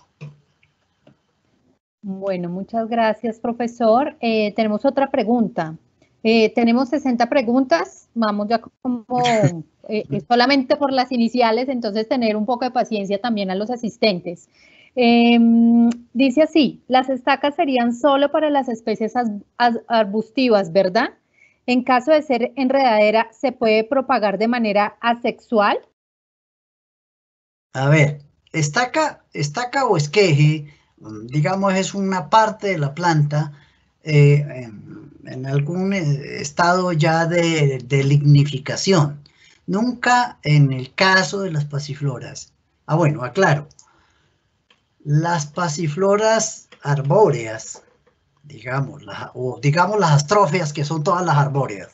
Bueno, muchas gracias, profesor. Tenemos otra pregunta. Tenemos 60 preguntas, vamos ya como solamente por las iniciales, entonces tener un poco de paciencia también a los asistentes. Dice así: las estacas serían solo para las especies arbustivas, ¿verdad? En caso de ser enredadera, ¿se puede propagar de manera asexual? A ver, estaca o esqueje, digamos, es una parte de la planta en algún estado ya de lignificación. Nunca en el caso de las pasifloras. Bueno, aclaro. Las pasifloras arbóreas, digamos las astrófias, que son todas las arbóreas,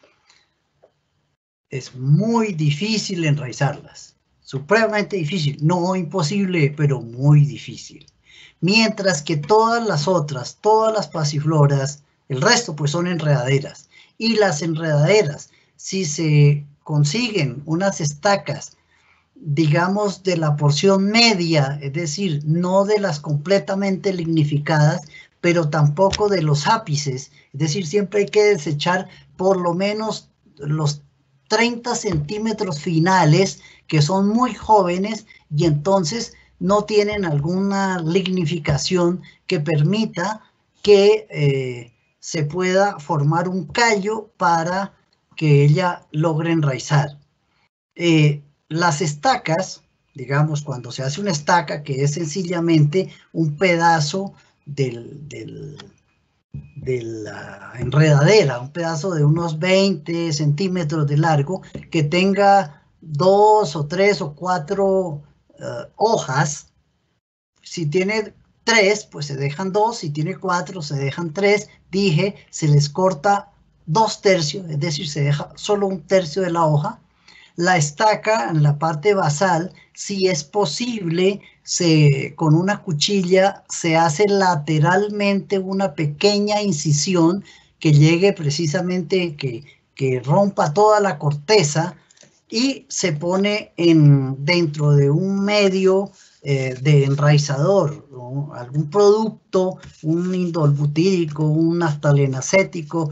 es muy difícil enraizarlas. Supremamente difícil, no imposible, pero muy difícil. Mientras que todas las otras, todas las pasifloras, el resto pues son enredaderas. Y las enredaderas, si se consiguen unas estacas, digamos, de la porción media, es decir, no de las completamente lignificadas, pero tampoco de los ápices, es decir, siempre hay que desechar por lo menos los 30 centímetros finales, que son muy jóvenes y entonces no tienen alguna lignificación que permita que se pueda formar un callo para que ella logre enraizar. Las estacas, digamos, cuando se hace una estaca, que es sencillamente un pedazo de la enredadera, un pedazo de unos 20 centímetros de largo, que tenga 2 o 3 o 4 hojas. Si tiene 3, pues se dejan 2, si tiene 4, se dejan 3. Dije, se les corta 2/3, es decir, se deja solo 1/3 de la hoja. La estaca en la parte basal, si es posible, con una cuchilla se hace lateralmente una pequeña incisión que llegue precisamente, que rompa toda la corteza, y se pone dentro de un medio de enraizador, ¿no? Algún producto, un indolbutírico, un naftalenacético,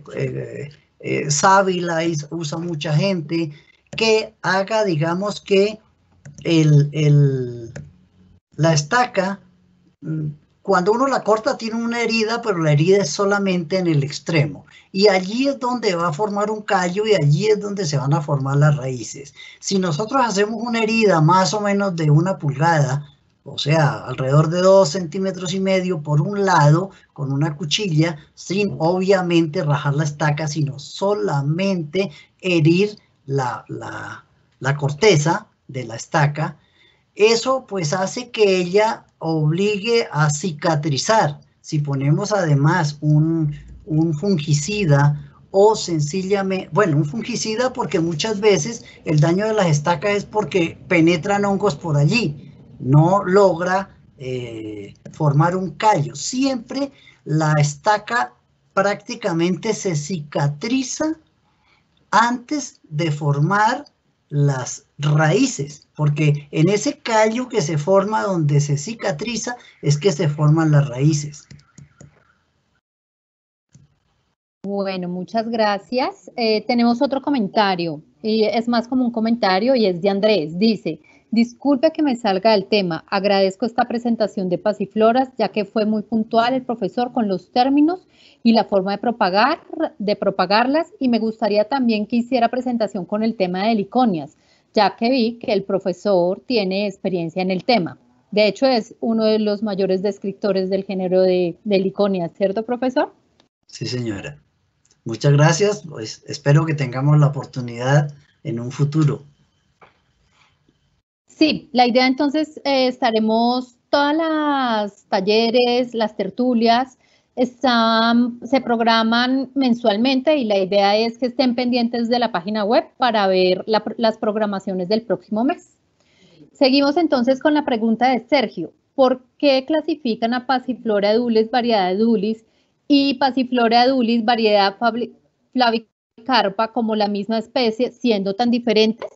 sábila usa mucha gente, que haga, digamos, que la estaca cuando uno la corta tiene una herida, pero la herida es solamente en el extremo. Y allí es donde va a formar un callo y allí es donde se van a formar las raíces. Si nosotros hacemos una herida más o menos de 1 pulgada, o sea, alrededor de 2,5 centímetros por un lado, con una cuchilla, sin obviamente rajar la estaca, sino solamente herir la corteza de la estaca, eso pues hace que ella obligue a cicatrizar. Si ponemos además un fungicida o sencillamente, bueno, un fungicida porque muchas veces el daño de las estacas es porque penetran hongos por allí, no logra formar un callo. Siempre la estaca prácticamente se cicatriza antes de formar las raíces, porque en ese callo que se forma donde se cicatriza es que se forman las raíces. Bueno, muchas gracias. Tenemos otro comentario, y es más como un comentario y es de Andrés. Dice, disculpe que me salga del tema, agradezco esta presentación de pasifloras, ya que fue muy puntual el profesor con los términos y la forma de propagarlas, y me gustaría también que hiciera presentación con el tema de heliconias, ya que vi que el profesor tiene experiencia en el tema. De hecho, es uno de los mayores descriptores del género de heliconias, ¿cierto, profesor? Sí, señora. Muchas gracias, pues espero que tengamos la oportunidad en un futuro. Sí, la idea entonces estaremos, todas las talleres, las tertulias, se programan mensualmente y la idea es que estén pendientes de la página web para ver las programaciones del próximo mes. Seguimos entonces con la pregunta de Sergio. ¿Por qué clasifican a Passiflora edulis variedad edulis y Passiflora edulis variedad flavicarpa como la misma especie, siendo tan diferentes?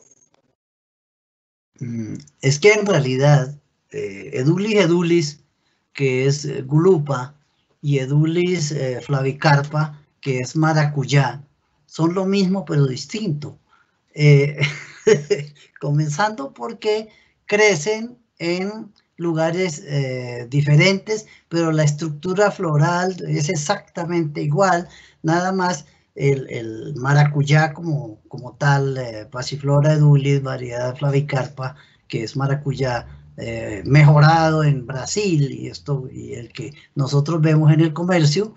Es que en realidad Edulis edulis, que es gulupa, y Edulis flavicarpa, que es maracuyá, son lo mismo pero distinto. Comenzando porque crecen en lugares diferentes, pero la estructura floral es exactamente igual, nada más el maracuyá como tal, Passiflora edulis, variedad flavicarpa, que es maracuyá mejorado en Brasil, y el que nosotros vemos en el comercio,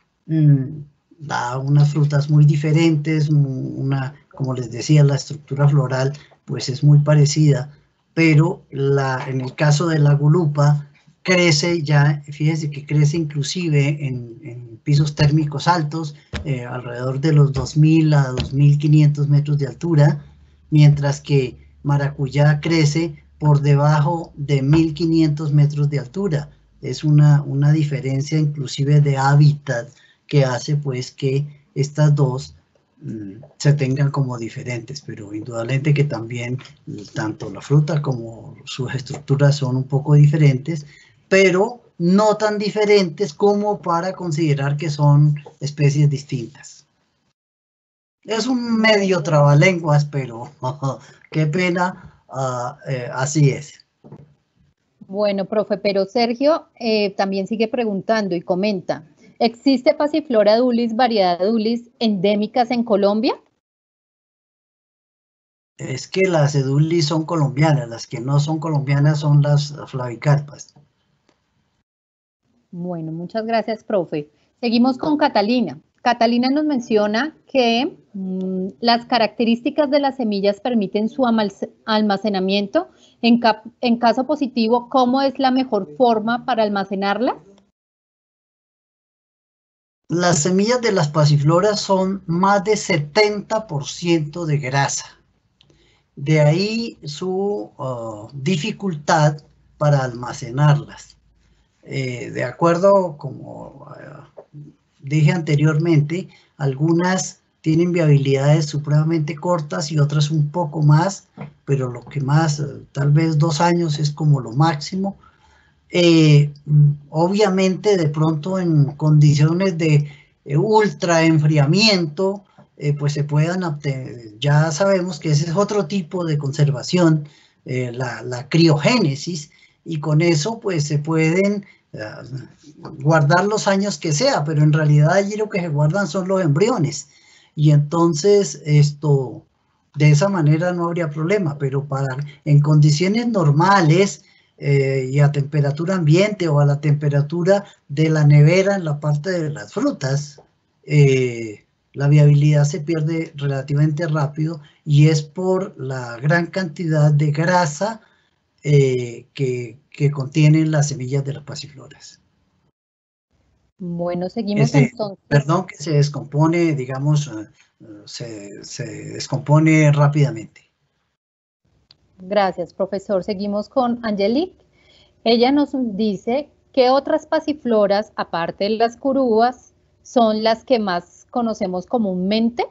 da unas frutas muy diferentes, como les decía, la estructura floral pues es muy parecida, pero en el caso de la gulupa crece ya, fíjense que crece inclusive en pisos térmicos altos, alrededor de los 2.000 a 2.500 metros de altura, mientras que maracuyá crece por debajo de 1.500 metros de altura. Es una diferencia inclusive de hábitat que hace pues que estas dos se tengan como diferentes, pero indudablemente que también tanto la fruta como sus estructuras son un poco diferentes, pero no tan diferentes como para considerar que son especies distintas. Es un medio trabalenguas, pero qué pena, así es. Bueno, profe, pero Sergio también sigue preguntando y comenta, ¿existe Passiflora edulis, variedad edulis endémicas en Colombia? Es que las edulis son colombianas, las que no son colombianas son las flavicarpas. Bueno, muchas gracias, profe. Seguimos con Catalina. Catalina nos menciona que las características de las semillas permiten su almacenamiento. En caso positivo, ¿cómo es la mejor forma para almacenarlas? Las semillas de las pasifloras son más de 70% de grasa. De ahí su dificultad para almacenarlas. De acuerdo, como dije anteriormente, algunas tienen viabilidades supremamente cortas y otras un poco más, pero lo que más, tal vez 2 años es como lo máximo. Obviamente de pronto en condiciones de ultra enfriamiento, pues se puedan obtener, ya sabemos que ese es otro tipo de conservación, la criogénesis, y con eso pues se pueden guardar los años que sea, pero en realidad allí lo que se guardan son los embriones. Y entonces de esa manera no habría problema, pero en condiciones normales y a temperatura ambiente o a la temperatura de la nevera en la parte de las frutas, la viabilidad se pierde relativamente rápido y es por la gran cantidad de grasa que contienen las semillas de las pasifloras. Bueno, seguimos entonces. Perdón, que se descompone, digamos, se descompone rápidamente. Gracias, profesor. Seguimos con Angelique. Ella nos dice, ¿qué otras pasifloras, aparte de las curúas, son las que más conocemos comúnmente?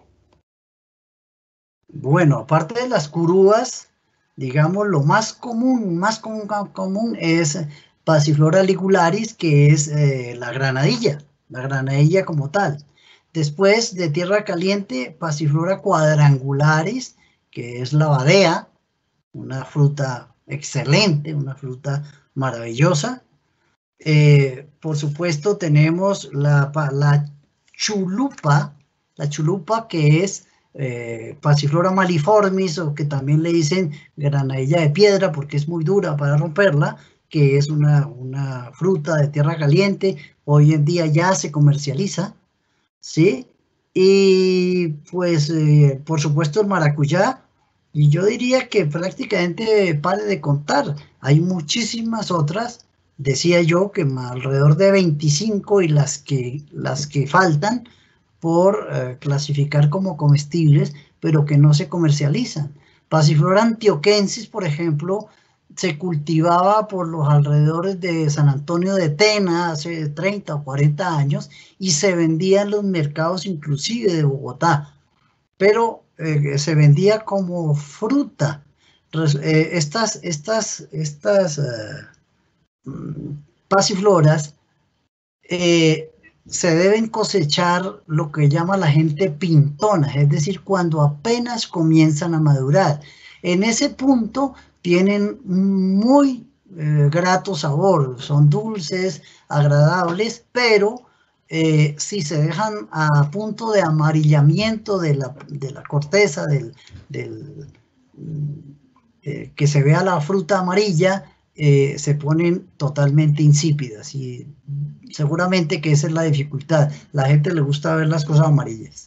Bueno, aparte de las curúas, digamos, lo más común es Passiflora ligularis, que es la granadilla como tal. Después, de tierra caliente, Passiflora quadrangularis, que es la badea, una fruta excelente, una fruta maravillosa. Por supuesto, tenemos la chulupa, que es Passiflora maliformis, o que también le dicen granadilla de piedra porque es muy dura para romperla, que es una fruta de tierra caliente. Hoy en día ya se comercializa, ¿sí? Y pues, por supuesto, el maracuyá. Y yo diría que prácticamente pare de contar. Hay muchísimas otras, decía yo, que alrededor de 25, y las que faltan por clasificar como comestibles, pero que no se comercializan. Passiflora antioquensis, por ejemplo, se cultivaba por los alrededores de San Antonio de Tena hace 30 o 40 años y se vendía en los mercados inclusive de Bogotá, pero se vendía como fruta. Estas pasifloras se deben cosechar lo que llama la gente pintonas, es decir, cuando apenas comienzan a madurar. En ese punto tienen muy grato sabor, son dulces, agradables, pero si se dejan a punto de amarillamiento de la corteza, que se vea la fruta amarilla, se ponen totalmente insípidas, y seguramente que esa es la dificultad. La gente le gusta ver las cosas amarillas.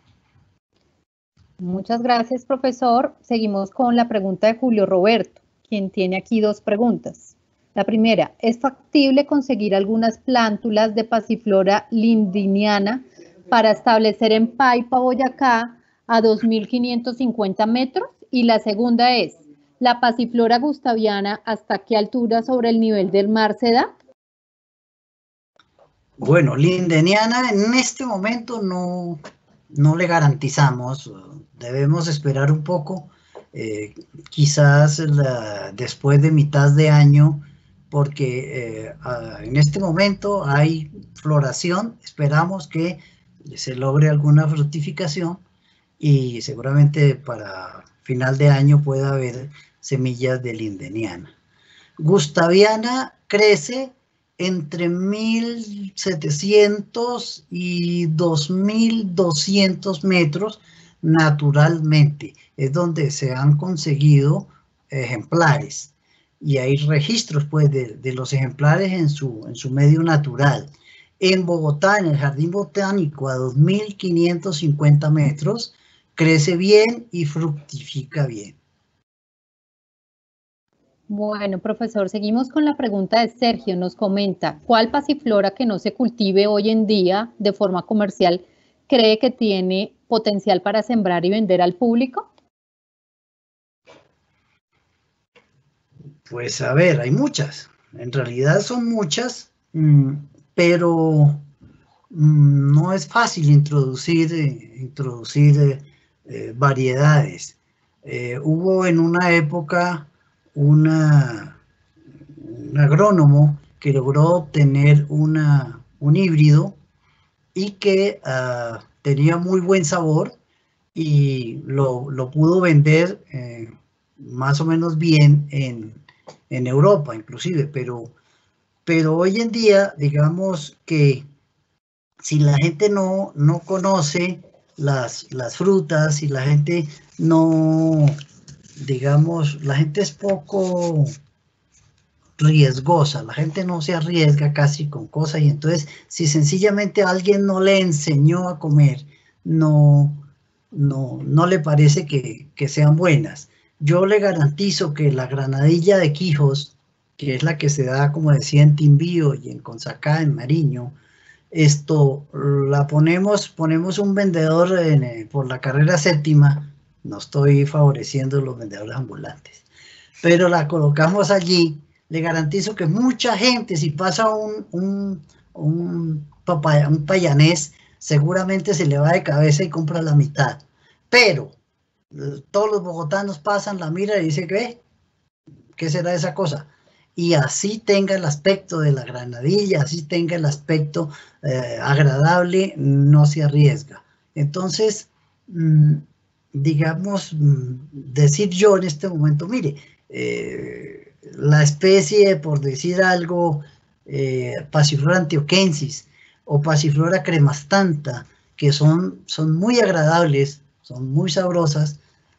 Muchas gracias, profesor. Seguimos con la pregunta de Julio Roberto, quien tiene aquí dos preguntas. La primera, ¿es factible conseguir algunas plántulas de Passiflora lindiniana para establecer en Paipa, Boyacá, a 2.550 metros? Y la segunda es, ¿la Passiflora gustaviana hasta qué altura sobre el nivel del mar se da? Bueno, lindeniana en este momento no le garantizamos, debemos esperar un poco, quizás después de mitad de año, porque en este momento hay floración, esperamos que se logre alguna fructificación y seguramente para final de año pueda haber semillas de lindeniana. Gustaviana crece entre 1.700 y 2.200 metros naturalmente. Es donde se han conseguido ejemplares y hay registros pues de los ejemplares en su medio natural. En Bogotá, en el Jardín Botánico, a 2.550 metros, crece bien y fructifica bien. Bueno, profesor, seguimos con la pregunta de Sergio. Nos comenta, ¿cuál pasiflora que no se cultive hoy en día de forma comercial cree que tiene potencial para sembrar y vender al público? Pues a ver, hay muchas. En realidad son muchas, pero no es fácil introducir variedades. Hubo en una época un agrónomo que logró obtener un híbrido y que tenía muy buen sabor y lo pudo vender más o menos bien en Europa inclusive, pero pero hoy en día, digamos que si la gente no conoce las frutas, si la gente no, digamos, la gente es poco riesgosa, la gente no se arriesga casi con cosas, y entonces si sencillamente alguien no le enseñó a comer, no le parece que sean buenas. Yo le garantizo que la granadilla de Quijos, que es la que se da, como decía, en Timbío y en Consacá, en Mariño, esto la ponemos un vendedor por la carrera séptima, no estoy favoreciendo los vendedores ambulantes, pero la colocamos allí. Le garantizo que mucha gente, si pasa un payanés, seguramente se le va de cabeza y compra la mitad. Pero todos los bogotanos pasan, la miran y dicen, ¿qué será esa cosa? Y así tenga el aspecto de la granadilla, así tenga el aspecto agradable, no se arriesga. Entonces, digamos, decir yo en este momento, mire, la especie, por decir algo, Passiflora antioquensis o Passiflora cremastanta, que son muy agradables, son muy sabrosas,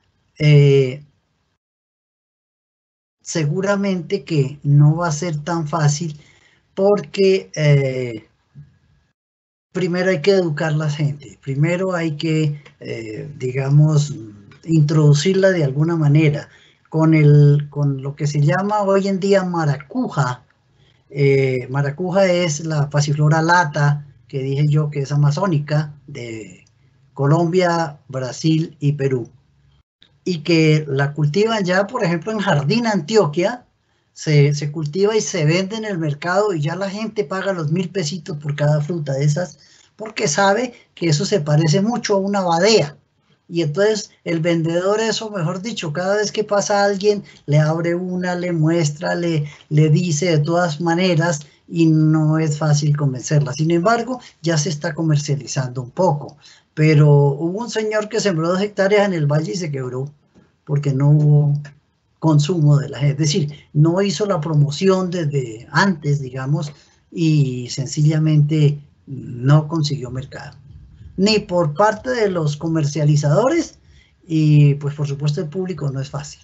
seguramente que no va a ser tan fácil porque primero hay que educar a la gente, primero hay que, digamos, introducirla de alguna manera con lo que se llama hoy en día maracuja. Maracuja es la Passiflora lata, que dije yo que es amazónica, de Colombia, Brasil y Perú, y que la cultivan ya, por ejemplo, en Jardín, Antioquia, se cultiva y se vende en el mercado, y ya la gente paga los 1.000 pesitos por cada fruta de esas, porque sabe que eso se parece mucho a una badea. Y entonces el vendedor, eso, mejor dicho, cada vez que pasa alguien, le abre una, le muestra, le dice de todas maneras, y no es fácil convencerla. Sin embargo, ya se está comercializando un poco. Pero hubo un señor que sembró 2 hectáreas en el valle y se quebró, porque no hubo consumo de la gente. Es decir, no hizo la promoción desde antes, digamos, y sencillamente no consiguió mercado. Ni por parte de los comercializadores, y pues por supuesto el público no es fácil.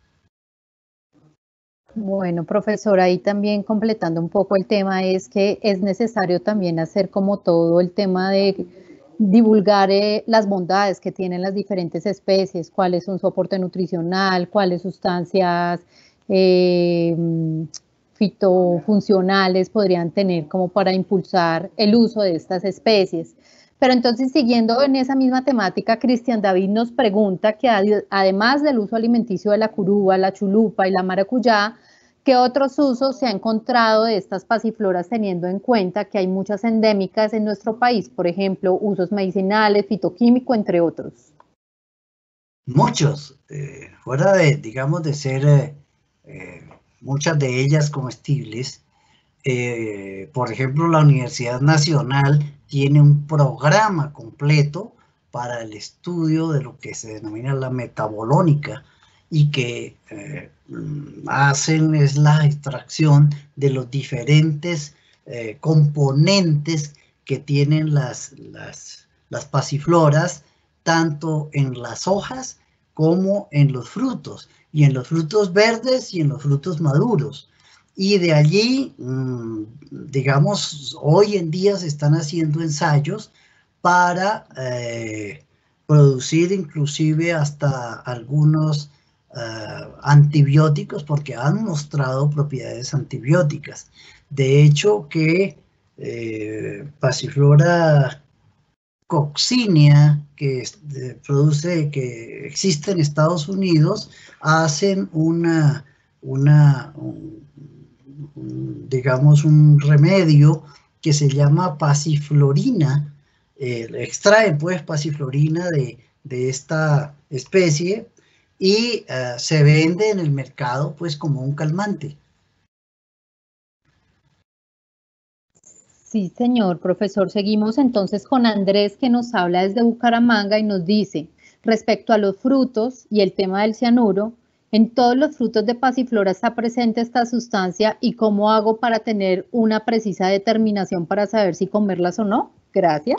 Bueno, profesor, ahí también completando un poco el tema, es que es necesario también hacer como todo el tema de divulgar las bondades que tienen las diferentes especies, cuál es un soporte nutricional, cuáles sustancias fitofuncionales podrían tener como para impulsar el uso de estas especies. Pero entonces, siguiendo en esa misma temática, Cristian David nos pregunta que además del uso alimenticio de la curuba, la chulupa y la maracuyá, ¿qué otros usos se ha encontrado de estas pasifloras, teniendo en cuenta que hay muchas endémicas en nuestro país? Por ejemplo, usos medicinales, fitoquímico, entre otros. Muchos, fuera de, digamos, de ser muchas de ellas comestibles. Por ejemplo, la Universidad Nacional tiene un programa completo para el estudio de lo que se denomina la metabolónica, y que hacen es la extracción de los diferentes componentes que tienen las pasifloras, tanto en las hojas como en los frutos, y en los frutos verdes y en los frutos maduros. Y de allí, digamos, hoy en día se están haciendo ensayos para producir inclusive hasta algunos antibióticos, porque han mostrado propiedades antibióticas. De hecho, que Passiflora coccinea, que existe en Estados Unidos, hacen digamos, un remedio que se llama pasiflorina. Extraen pues pasiflorina de esta especie y se vende en el mercado pues como un calmante. Sí, señor profesor. Seguimos entonces con Andrés, que nos habla desde Bucaramanga y nos dice, respecto a los frutos y el tema del cianuro, ¿En todos los frutos de pasiflora está presente esta sustancia y cómo hago para tener una precisa determinación para saber si comerlas o no? Gracias.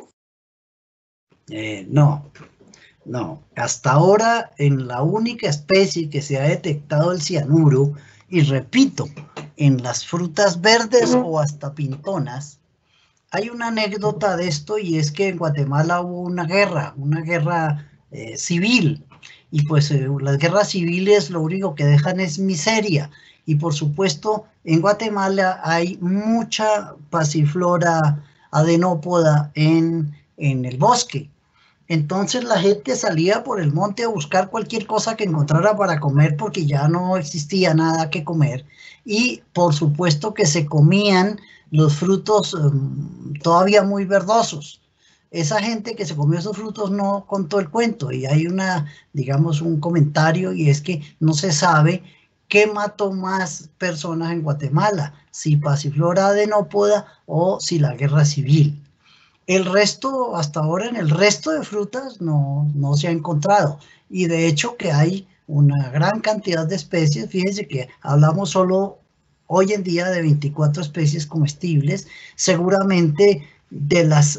No. Hasta ahora en la única especie que se ha detectado el cianuro, y repito, en las frutas verdes o hasta pintonas, hay una anécdota de esto, y es que en Guatemala hubo una guerra civil, y pues las guerras civiles lo único que dejan es miseria, y por supuesto en Guatemala hay mucha pasiflora adenópoda en el bosque. Entonces la gente salía por el monte a buscar cualquier cosa que encontrara para comer, porque ya no existía nada que comer, y por supuesto que se comían los frutos todavía muy verdosos. Esa gente que se comió esos frutos no contó el cuento, y hay digamos, un comentario, y es que no se sabe qué mató más personas en Guatemala, si pasiflora adenópoda o si la guerra civil. El resto, hasta ahora en el resto de frutas no se ha encontrado, y de hecho que hay una gran cantidad de especies. Fíjense que hablamos solo hoy en día de 24 especies comestibles. Seguramente de las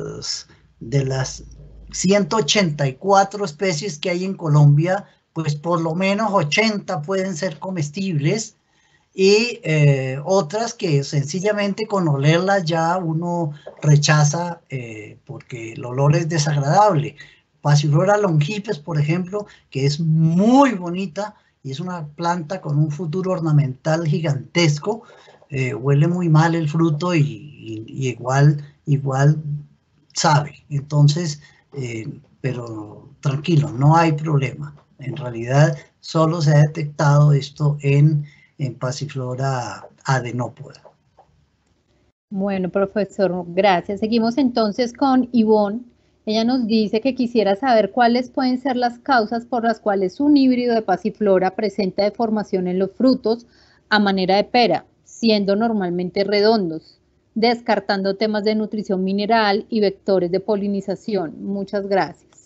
184 especies que hay en Colombia, pues por lo menos 80 pueden ser comestibles, y otras que sencillamente con olerlas ya uno rechaza porque el olor es desagradable. Passiflora longipes, por ejemplo, que es muy bonita y es una planta con un futuro ornamental gigantesco, huele muy mal el fruto y igual sabe. Entonces, pero tranquilo, no hay problema. En realidad solo se ha detectado esto en pasiflora adenópoda. Bueno, profesor, gracias. Seguimos entonces con Ivonne. Ella nos dice que quisiera saber cuáles pueden ser las causas por las cuales un híbrido de pasiflora presenta deformación en los frutos a manera de pera, siendo normalmente redondos, descartando temas de nutrición mineral y vectores de polinización. Muchas gracias.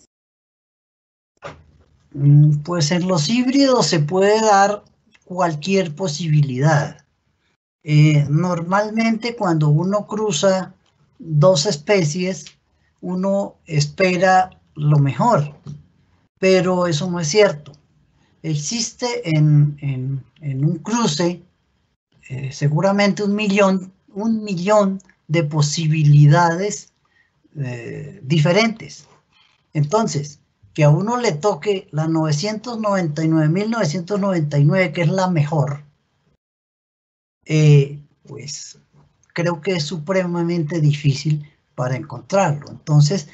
Pues en los híbridos se puede dar cualquier posibilidad. Normalmente cuando uno cruza dos especies, uno espera lo mejor, pero eso no es cierto. Existe en un cruce seguramente un millón de posibilidades diferentes. Entonces, que a uno le toque la 999.999, que es la mejor, pues creo que es supremamente difícil para encontrarlo. Entonces,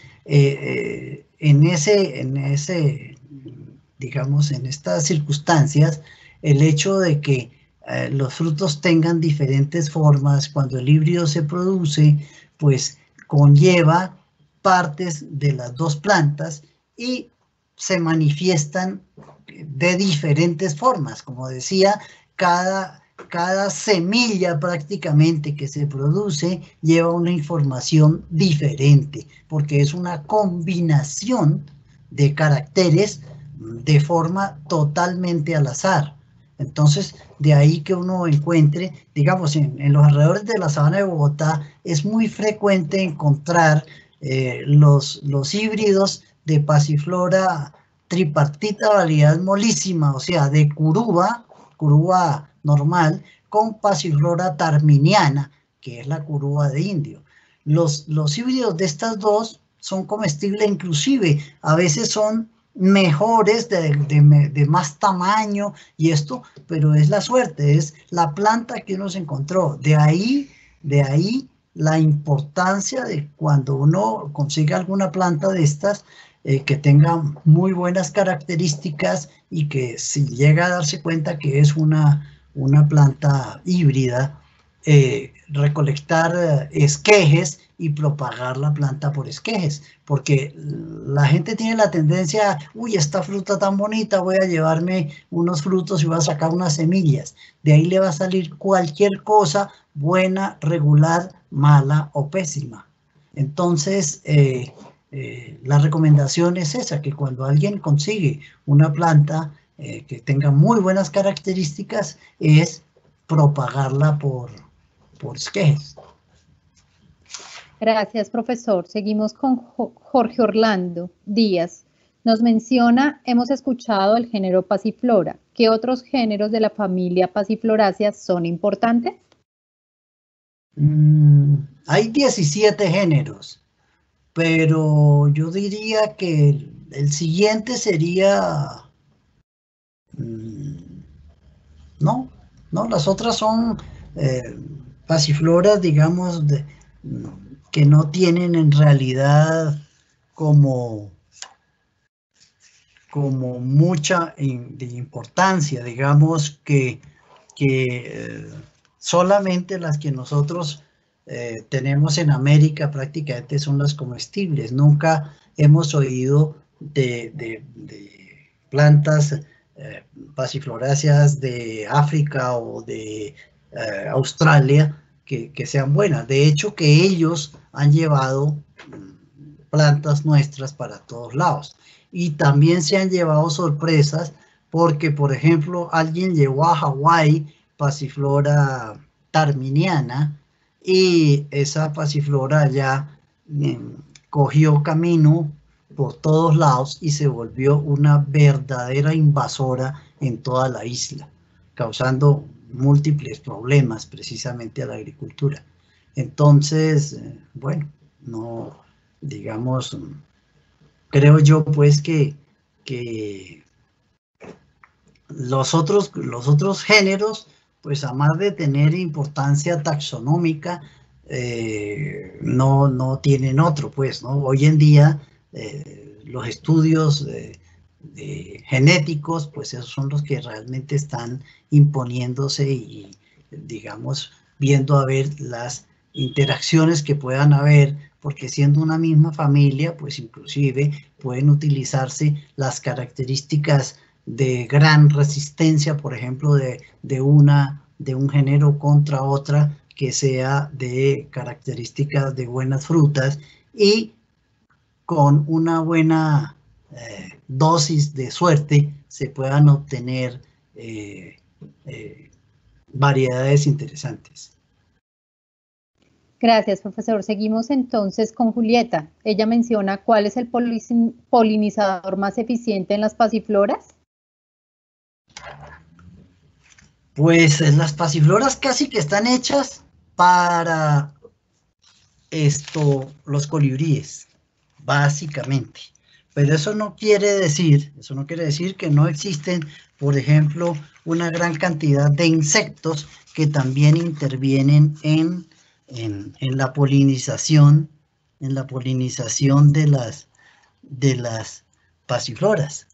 digamos, en estas circunstancias, el hecho de que los frutos tengan diferentes formas cuando el híbrido se produce, pues conlleva partes de las dos plantas y se manifiestan de diferentes formas. Como decía, cada semilla prácticamente que se produce lleva una información diferente, porque es una combinación de caracteres de forma totalmente al azar. Entonces, de ahí que uno encuentre, digamos, en los alrededores de la sabana de Bogotá, es muy frecuente encontrar los híbridos de pasiflora tripartita variedad molísima, o sea, de curuba normal, con pasiflora tarminiana, que es la curuba de indio. Los híbridos de estas dos son comestibles, inclusive a veces son mejores, de más tamaño y esto, pero es la suerte, es la planta que uno se encontró. De ahí la importancia de cuando uno consiga alguna planta de estas, que tenga muy buenas características, y que si llega a darse cuenta que es una planta híbrida, recolectar esquejes y propagar la planta por esquejes, porque la gente tiene la tendencia, uy, esta fruta tan bonita, voy a llevarme unos frutos y voy a sacar unas semillas. De ahí le va a salir cualquier cosa, buena, regular, mala o pésima. Entonces, la recomendación es esa, que cuando alguien consigue una planta que tenga muy buenas características, es propagarla por esquejes. Gracias, profesor. Seguimos con Jorge Orlando Díaz. Nos menciona, hemos escuchado el género Passiflora. ¿Qué otros géneros de la familia Passifloraceae son importantes? Hay 17 géneros, pero yo diría que el siguiente sería... no, las otras son Passifloras, digamos, que no tienen en realidad como mucha de importancia, digamos que solamente las que nosotros tenemos en América prácticamente son las comestibles. Nunca hemos oído de plantas passifloráceas de África o de Australia que sean buenas. De hecho, que ellos han llevado plantas nuestras para todos lados. Y también se han llevado sorpresas porque, por ejemplo, alguien llevó a Hawái Passiflora tarminiana y esa Passiflora ya cogió camino por todos lados y se volvió una verdadera invasora en toda la isla, causando múltiples problemas precisamente a la agricultura. Entonces, bueno, no, digamos, creo yo pues que los otros géneros, pues a más de tener importancia taxonómica, no tienen otro, pues, ¿no? Hoy en día los estudios genéticos, pues esos son los que realmente están imponiéndose y, digamos, viendo a ver las interacciones que puedan haber, porque siendo una misma familia, pues inclusive pueden utilizarse las características de gran resistencia, por ejemplo, de un género contra otra que sea de características de buenas frutas y con una buena dosis de suerte se puedan obtener variedades interesantes. Gracias, profesor. Seguimos entonces con Julieta. Ella menciona cuál es el polinizador más eficiente en las pasifloras. Pues las pasifloras casi que están hechas para los colibríes, básicamente. Pero eso no quiere decir que no existen, por ejemplo, una gran cantidad de insectos que también intervienen en la polinización, de las pasifloras.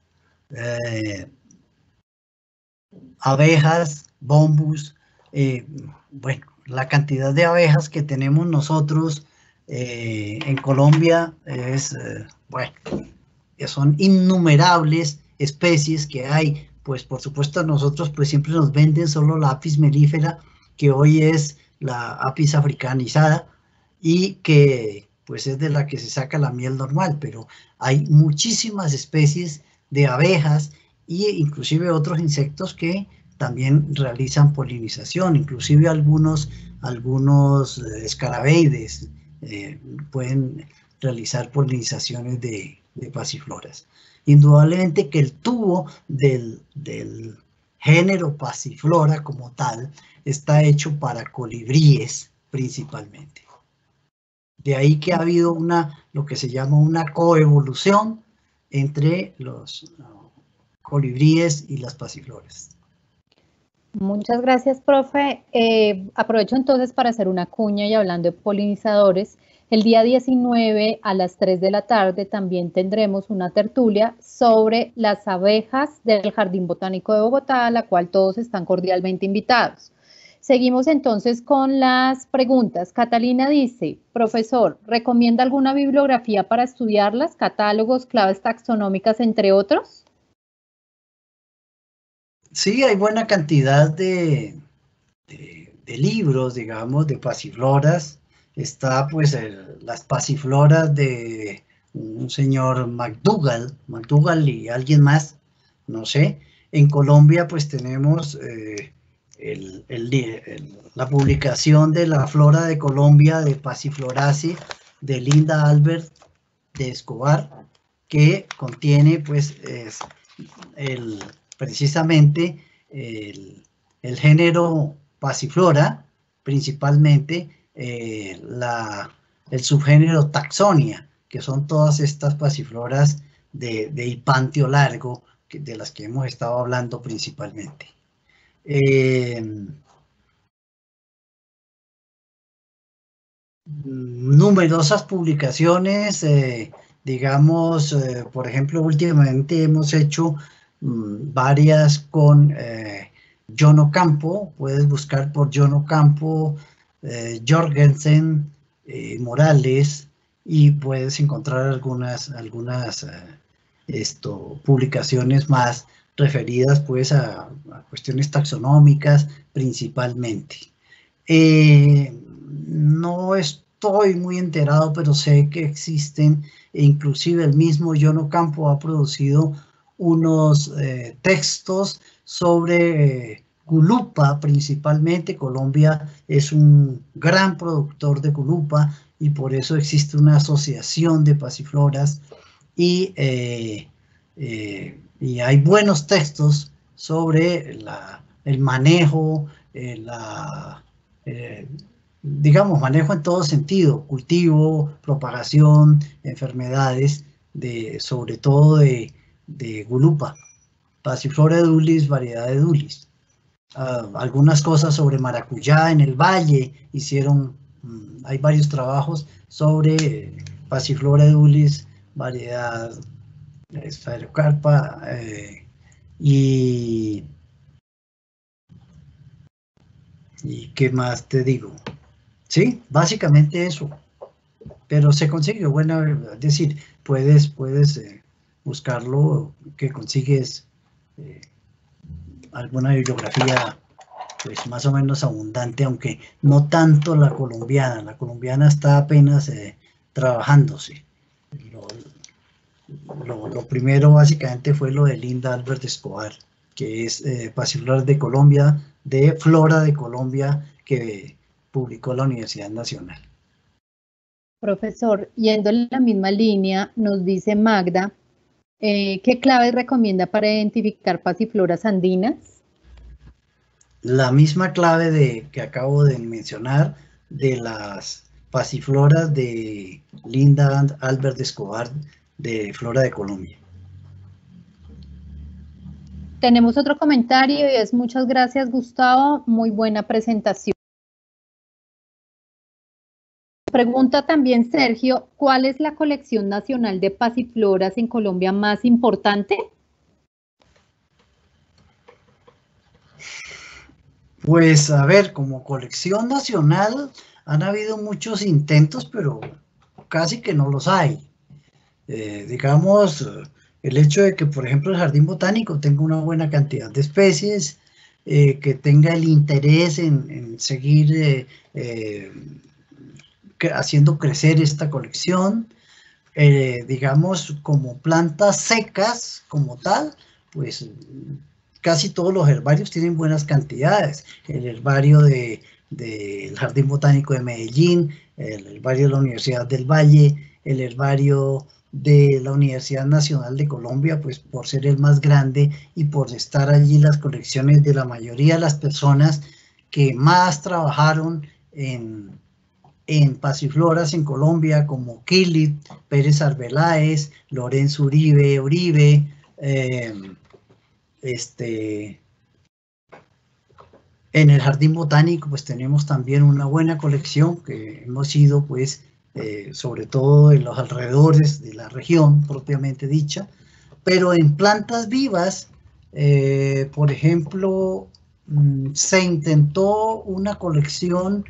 Abejas, bombus, bueno, la cantidad de abejas que tenemos nosotros en Colombia es, bueno, son innumerables especies que hay. Pues por supuesto nosotros pues siempre nos venden solo la Apis mellifera, que hoy es la Apis africanizada y que pues es de la que se saca la miel normal, pero hay muchísimas especies de abejas e inclusive otros insectos que también realizan polinización, inclusive algunos escarabeides pueden realizar polinizaciones de pasifloras. Indudablemente que el tubo del género Passiflora como tal está hecho para colibríes principalmente. De ahí que ha habido lo que se llama una coevolución entre los colibríes y las pasifloras. Muchas gracias, profe. Aprovecho entonces para hacer una cuña y hablando de polinizadores. El día 19 a las 3 de la tarde también tendremos una tertulia sobre las abejas del Jardín Botánico de Bogotá, a la cual todos están cordialmente invitados. Seguimos entonces con las preguntas. Catalina dice, profesor, ¿recomienda alguna bibliografía para estudiarlas, catálogos, claves taxonómicas, entre otros? Sí, hay buena cantidad de libros, digamos, de pasifloras. Está pues las pasifloras de un señor McDougall y alguien más, no sé, En Colombia pues tenemos la publicación de la Flora de Colombia de Passifloraceae de Linda Albert de Escobar, que contiene pues precisamente el género Passiflora, principalmente el subgénero Taxonia, que son todas estas pasifloras de hipantio largo, de las que hemos estado hablando principalmente. Numerosas publicaciones, digamos, por ejemplo, últimamente hemos hecho varias con John Ocampo. Puedes buscar por John Ocampo, Jorgensen, Morales, y puedes encontrar algunas publicaciones más referidas pues a cuestiones taxonómicas principalmente. No estoy muy enterado, pero sé que existen, e inclusive el mismo John Ocampo ha producido unos textos sobre Gulupa principalmente. Colombia es un gran productor de Gulupa y por eso existe una asociación de pasifloras y hay buenos textos sobre el manejo, digamos, manejo en todo sentido, cultivo, propagación, enfermedades, sobre todo de Gulupa, Passiflora edulis, variedad edulis. Algunas cosas sobre maracuyá en el valle, hay varios trabajos sobre Passiflora edulis, variedad Sphaerocarpa, y qué más te digo. Sí, básicamente eso, pero se consigue, bueno, es decir, puedes buscarlo, que consigues alguna bibliografía pues más o menos abundante, aunque no tanto la colombiana está apenas trabajándose. Lo primero básicamente fue lo de Linda Albert Escobar, que es Passiflora de Colombia, de Flora de Colombia, que publicó la Universidad Nacional. Profesor, yendo en la misma línea, nos dice Magda, ¿qué claves recomienda para identificar pasifloras andinas? La misma clave que acabo de mencionar de las pasifloras de Linda Albert Escobar de Flora de Colombia. Tenemos otro comentario y es: muchas gracias, Gustavo, muy buena presentación. Pregunta también Sergio, ¿cuál es la colección nacional de pasifloras en Colombia más importante? Pues a ver, como colección nacional han habido muchos intentos, pero casi que no los hay. Digamos, el hecho de que, por ejemplo, el Jardín Botánico tenga una buena cantidad de especies, que tenga el interés en seguir haciendo crecer esta colección, digamos, como plantas secas como tal, pues casi todos los herbarios tienen buenas cantidades. El herbario del Jardín Botánico de Medellín, el herbario de la Universidad del Valle, el herbario de la Universidad Nacional de Colombia, pues por ser el más grande y por estar allí las colecciones de la mayoría de las personas que más trabajaron en pasifloras en Colombia, como Kilit, Pérez Arbeláez, Lorenzo Uribe, en el Jardín Botánico pues tenemos también una buena colección que hemos ido pues sobre todo en los alrededores de la región propiamente dicha, pero en plantas vivas, por ejemplo, se intentó una colección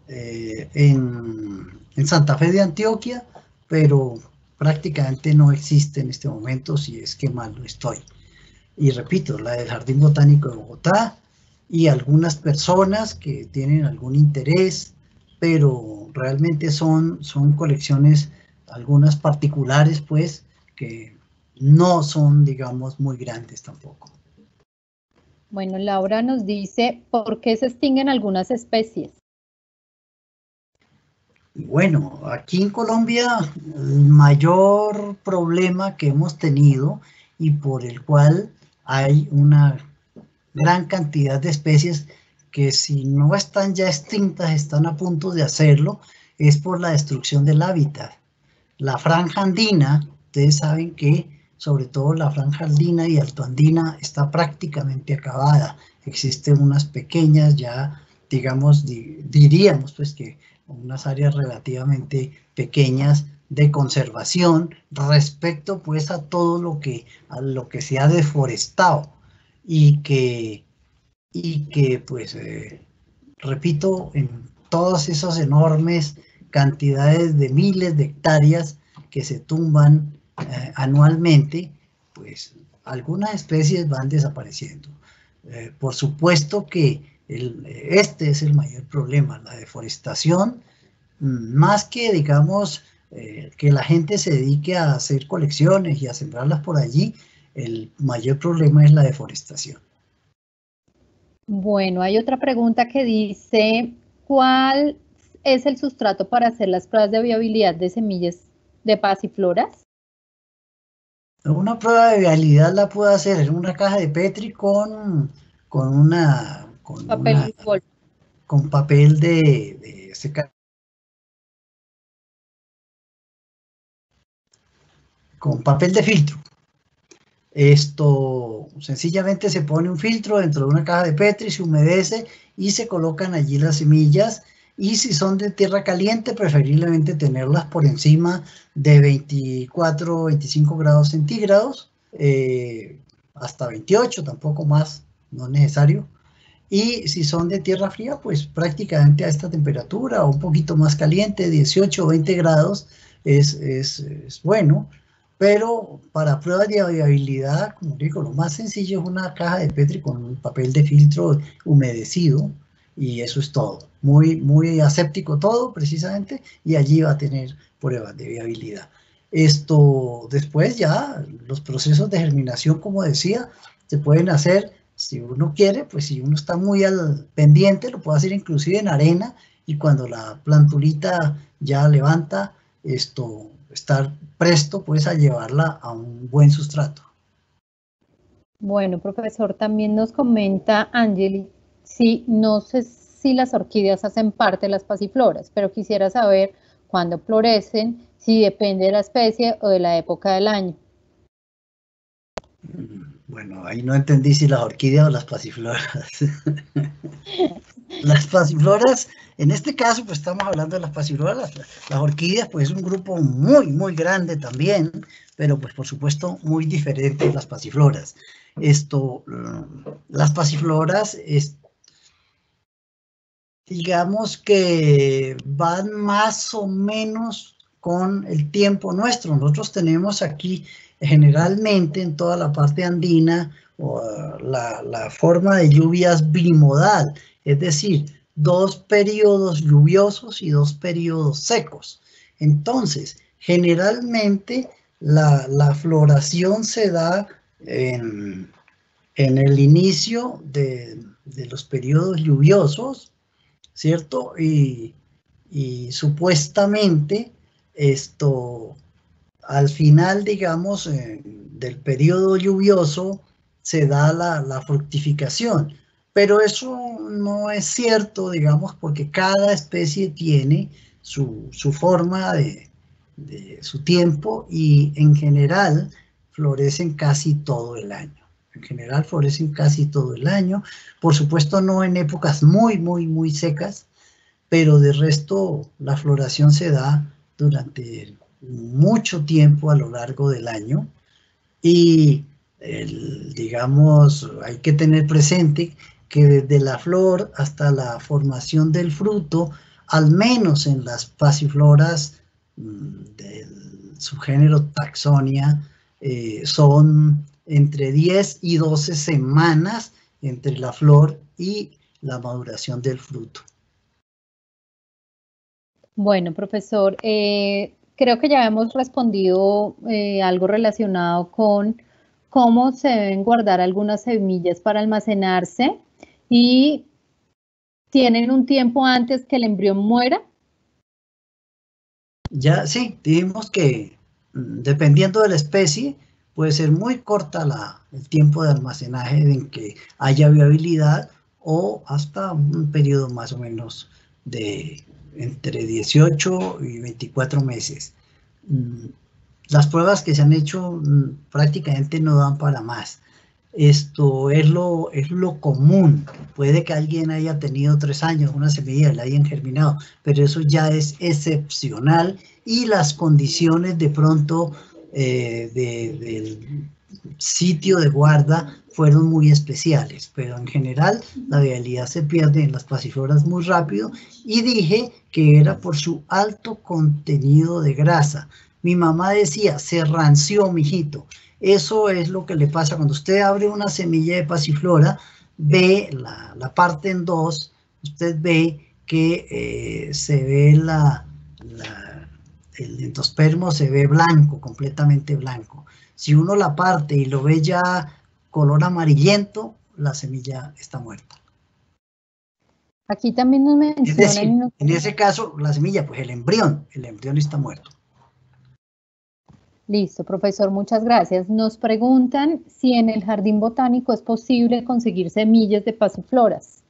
en Santa Fe de Antioquia, pero prácticamente no existe en este momento, si es que mal no estoy. Y repito, la del Jardín Botánico de Bogotá y algunas personas que tienen algún interés, pero realmente son colecciones, algunas particulares, pues, que no son, digamos, muy grandes tampoco. Bueno, Laura nos dice, ¿por qué se extinguen algunas especies? Bueno, aquí en Colombia el mayor problema que hemos tenido y por el cual hay una gran cantidad de especies que si no están ya extintas, están a punto de hacerlo, es por la destrucción del hábitat. La franja andina, ustedes saben que sobre todo la franja andina y altoandina está prácticamente acabada. Existen unas pequeñas ya, digamos, diríamos pues que unas áreas relativamente pequeñas de conservación respecto pues a todo lo que se ha deforestado y que pues repito, en todas esas enormes cantidades de miles de hectáreas que se tumban anualmente, pues algunas especies van desapareciendo. Por supuesto que este es el mayor problema, la deforestación, más que, digamos, que la gente se dedique a hacer colecciones y a sembrarlas por allí, el mayor problema es la deforestación. Bueno, hay otra pregunta que dice, ¿cuál es el sustrato para hacer las pruebas de viabilidad de semillas de pasifloras? Una prueba de viabilidad la puedo hacer en una caja de Petri Papel bol. con papel de secar, con papel de filtro. Esto sencillamente se pone un filtro dentro de una caja de Petri, se humedece y se colocan allí las semillas. Y si son de tierra caliente, preferiblemente tenerlas por encima de 24, 25 grados centígrados, hasta 28, tampoco más, no es necesario. Y si son de tierra fría, pues prácticamente a esta temperatura o un poquito más caliente, 18 o 20 grados, es bueno. Pero para pruebas de viabilidad, como digo, lo más sencillo es una caja de Petri con un papel de filtro humedecido y eso es todo. Muy, muy aséptico todo, precisamente, y allí va a tener pruebas de viabilidad. Esto después ya, los procesos de germinación, como decía, se pueden hacer si uno quiere, pues si uno está muy al pendiente, lo puede hacer inclusive en arena y cuando la plantulita ya levanta, estar presto pues a llevarla a un buen sustrato. Bueno, profesor, también nos comenta Angeli, sí, no sé si las orquídeas hacen parte de las pasifloras, pero quisiera saber cuándo florecen, si depende de la especie o de la época del año. Bueno, ahí no entendí si las orquídeas o las pasifloras. Las pasifloras, en este caso, pues estamos hablando de las pasifloras. Las orquídeas, pues es un grupo muy, muy grande también, pero pues por supuesto muy diferente de las pasifloras. Las pasifloras, digamos que van más o menos con el tiempo nuestro. Nosotros tenemos aquí generalmente en toda la parte andina la forma de lluvias bimodal, es decir, 2 periodos lluviosos y 2 periodos secos. Entonces, generalmente la floración se da en el inicio de los periodos lluviosos, ¿cierto? Y supuestamente al final, digamos, del periodo lluvioso se da la fructificación. Pero eso no es cierto, digamos, porque cada especie tiene su forma de su tiempo y en general florecen casi todo el año. En general florecen casi todo el año. Por supuesto no en épocas muy, muy, muy secas, pero de resto la floración se da durante mucho tiempo a lo largo del año y digamos, hay que tener presente que desde la flor hasta la formación del fruto, al menos en las pasifloras del subgénero Taxonia, son entre 10 y 12 semanas entre la flor y la maduración del fruto. Bueno, profesor, creo que ya hemos respondido algo relacionado con cómo se deben guardar algunas semillas para almacenarse y tienen un tiempo antes que el embrión muera. Ya sí, dijimos que dependiendo de la especie, puede ser muy corta el tiempo de almacenaje en que haya viabilidad o hasta un periodo más o menos de entre 18 y 24 meses. Las pruebas que se han hecho prácticamente no dan para más. Esto es lo común. Puede que alguien haya tenido 3 años, una semilla la hayan germinado, pero eso ya es excepcional y las condiciones de pronto del sitio de guarda fueron muy especiales, pero en general la viabilidad se pierde en las pasifloras muy rápido y dije que era por su alto contenido de grasa. Mi mamá decía, se ranció, mijito. Eso es lo que le pasa cuando usted abre una semilla de pasiflora, ve la parte en dos, usted ve que se ve el endospermo se ve blanco, completamente blanco. Si uno la parte y lo ve ya color amarillento, la semilla está muerta. Aquí también nos mencionan... Es decir, en ese caso, la semilla, pues el embrión está muerto. Listo, profesor, muchas gracias. Nos preguntan si en el jardín botánico es posible conseguir semillas de pasifloras.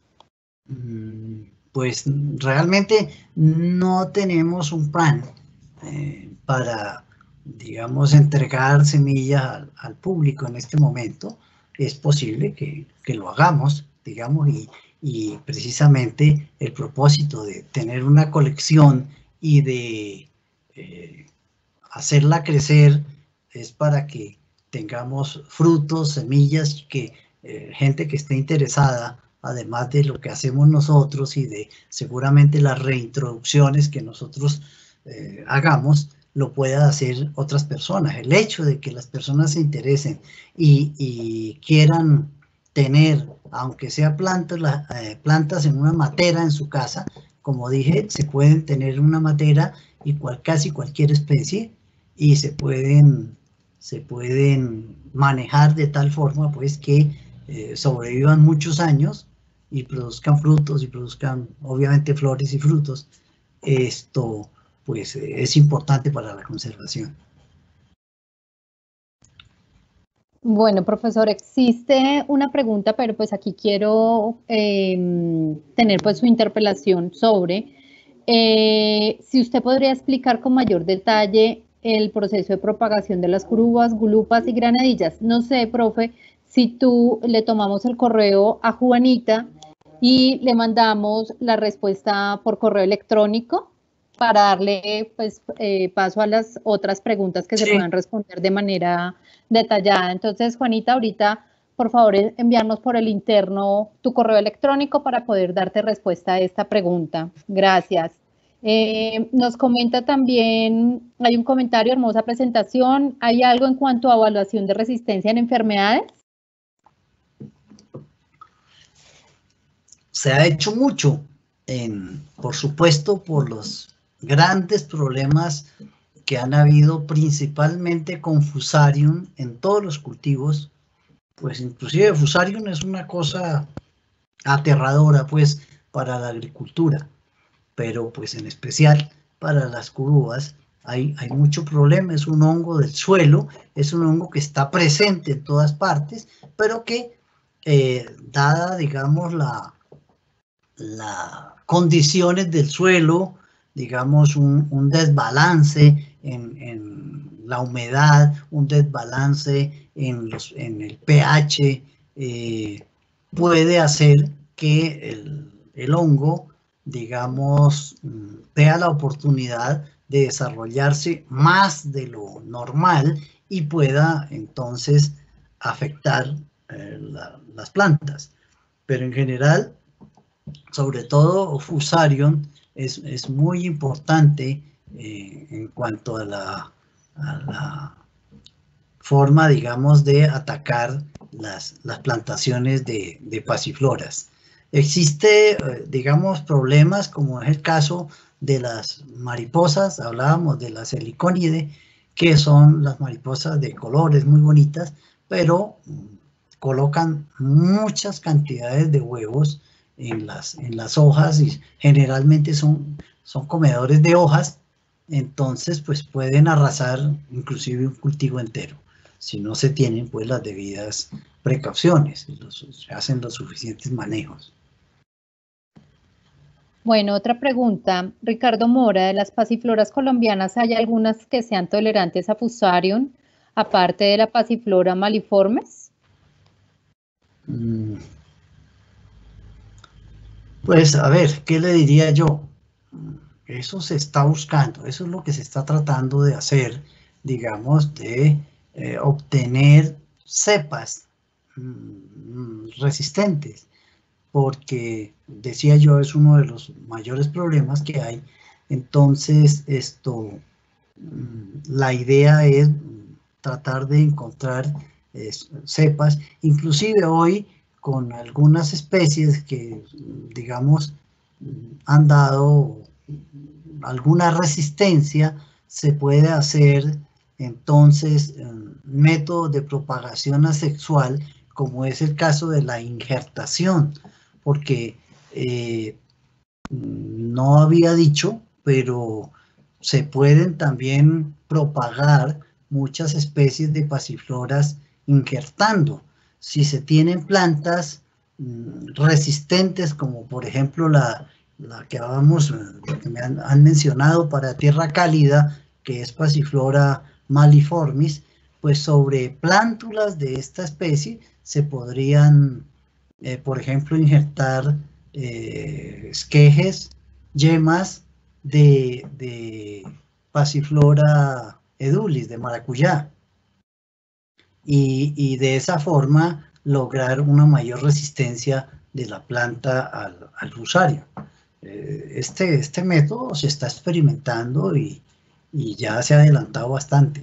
Pues realmente no tenemos un plan para, digamos, entregar semillas al público en este momento. Es posible que lo hagamos, digamos, y precisamente el propósito de tener una colección y de hacerla crecer es para que tengamos frutos, semillas, que gente que esté interesada, además de lo que hacemos nosotros y de seguramente las reintroducciones que nosotros hagamos, lo pueda hacer otras personas. El hecho de que las personas se interesen y quieran tener, aunque sea plantas en una matera en su casa, como dije, se pueden tener una matera y casi cualquier especie, y se pueden manejar de tal forma pues que sobrevivan muchos años y produzcan frutos y produzcan obviamente flores y frutos. Esto pues es importante para la conservación. Bueno, profesor, existe una pregunta, pero pues aquí quiero tener pues su interpelación sobre si usted podría explicar con mayor detalle el proceso de propagación de las curubas, gulupas y granadillas. No sé, profe, si tú le tomamos el correo a Juanita y le mandamos la respuesta por correo electrónico para darle pues paso a las otras preguntas que se puedan responder de manera detallada. Entonces, Juanita, ahorita, por favor, enviarnos por el interno tu correo electrónico para poder darte respuesta a esta pregunta. Gracias. Nos comenta también, hay un comentario, hermosa presentación. ¿Hay algo en cuanto a evaluación de resistencia en enfermedades? Se ha hecho mucho, por supuesto, por los grandes problemas que han habido principalmente con Fusarium en todos los cultivos. Pues inclusive Fusarium es una cosa aterradora pues para la agricultura, pero pues en especial para las curubas hay mucho problema. Es un hongo del suelo, es un hongo que está presente en todas partes, pero que dada digamos las condiciones del suelo, digamos un desbalance en la humedad, un desbalance en el pH, puede hacer que el hongo, digamos, vea la oportunidad de desarrollarse más de lo normal y pueda entonces afectar las plantas. Pero en general, sobre todo Fusarium es muy importante en cuanto a la forma, digamos, de atacar las plantaciones de pasifloras. Existe, digamos, problemas como es el caso de las mariposas. Hablábamos de las helicónidae, que son las mariposas de colores muy bonitas, pero colocan muchas cantidades de huevos en las hojas y generalmente son comedores de hojas, entonces pues pueden arrasar inclusive un cultivo entero, si no se tienen pues las debidas precauciones, se hacen los suficientes manejos. Bueno, otra pregunta. Ricardo Mora, de las pasifloras colombianas, ¿hay algunas que sean tolerantes a Fusarium, aparte de la pasiflora maliformes? Pues a ver, ¿qué le diría yo? Eso se está buscando, eso es lo que se está tratando de hacer, digamos, de obtener cepas resistentes, porque, decía yo, es uno de los mayores problemas que hay. Entonces, la idea es tratar de encontrar cepas, inclusive hoy con algunas especies que, digamos, han dado alguna resistencia, se puede hacer entonces métodos de propagación asexual, como es el caso de la injertación, porque no había dicho, pero se pueden también propagar muchas especies de pasifloras injertando. Si se tienen plantas resistentes, como por ejemplo la que me han mencionado para tierra cálida, que es pasiflora maliformis, pues sobre plántulas de esta especie se podrían, por ejemplo, injertar esquejes, yemas de pasiflora edulis, de maracuyá, y de esa forma lograr una mayor resistencia de la planta al Fusarium. Este método se está experimentando y ya se ha adelantado bastante.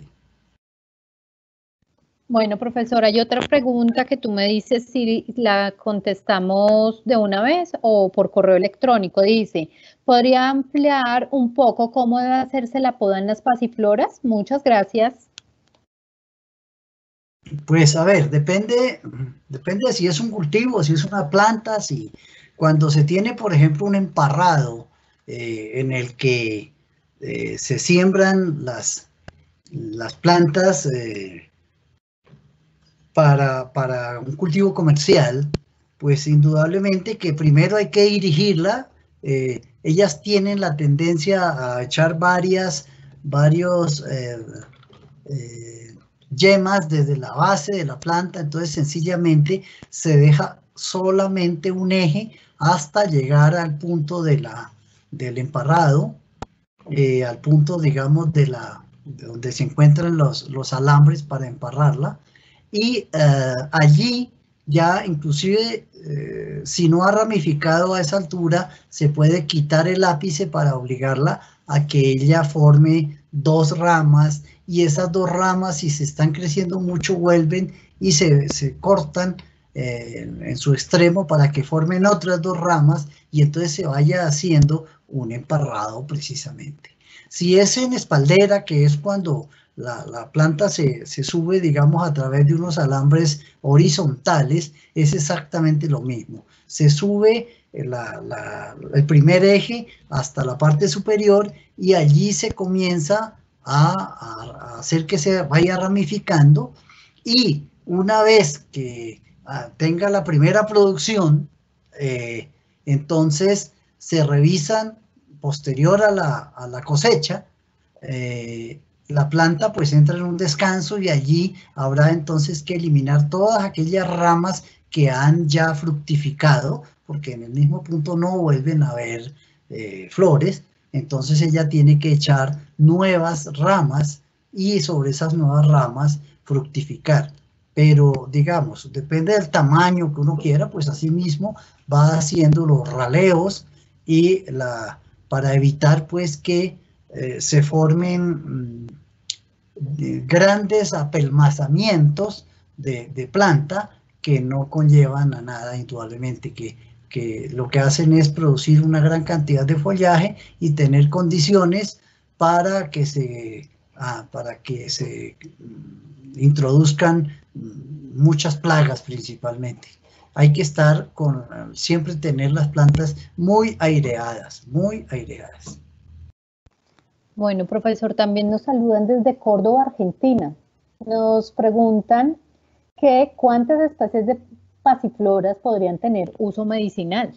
Bueno, profesora, hay otra pregunta que tú me dices si la contestamos de una vez o por correo electrónico. Dice, ¿podría ampliar un poco cómo debe hacerse la poda en las pasifloras? Muchas gracias. Pues a ver, depende de si es un cultivo, si es una planta, si cuando se tiene, por ejemplo, un emparrado en el que se siembran las plantas para un cultivo comercial, pues indudablemente que primero hay que dirigirla. Ellas tienen la tendencia a echar varios yemas desde la base de la planta, entonces sencillamente se deja solamente un eje hasta llegar al punto del emparrado, al punto, digamos, de donde se encuentran los alambres para emparrarla, y allí ya inclusive si no ha ramificado a esa altura, se puede quitar el ápice para obligarla a que ella forme dos ramas, y esas dos ramas, si se están creciendo mucho, vuelven y se cortan en su extremo para que formen otras dos ramas, y entonces se vaya haciendo un emparrado precisamente. Si es en espaldera, que es cuando la planta se sube, digamos, a través de unos alambres horizontales, es exactamente lo mismo. Se sube el primer eje hasta la parte superior y allí se comienza a hacer que se vaya ramificando, y una vez que tenga la primera producción, entonces se revisan posterior a la cosecha, la planta pues entra en un descanso y allí habrá entonces que eliminar todas aquellas ramas que han ya fructificado, porque en el mismo punto no vuelven a haber flores. Entonces ella tiene que echar nuevas ramas y sobre esas nuevas ramas fructificar. Pero digamos, depende del tamaño que uno quiera, pues así mismo va haciendo los raleos y para evitar pues que se formen grandes apelmazamientos de planta que no conllevan a nada, indudablemente, que lo que hacen es producir una gran cantidad de follaje y tener condiciones para que se para que se introduzcan muchas plagas principalmente. Hay que estar siempre tener las plantas muy aireadas, muy aireadas. Bueno, profesor, también nos saludan desde Córdoba, Argentina. Nos preguntan que cuántas especies de pasifloras podrían tener uso medicinal.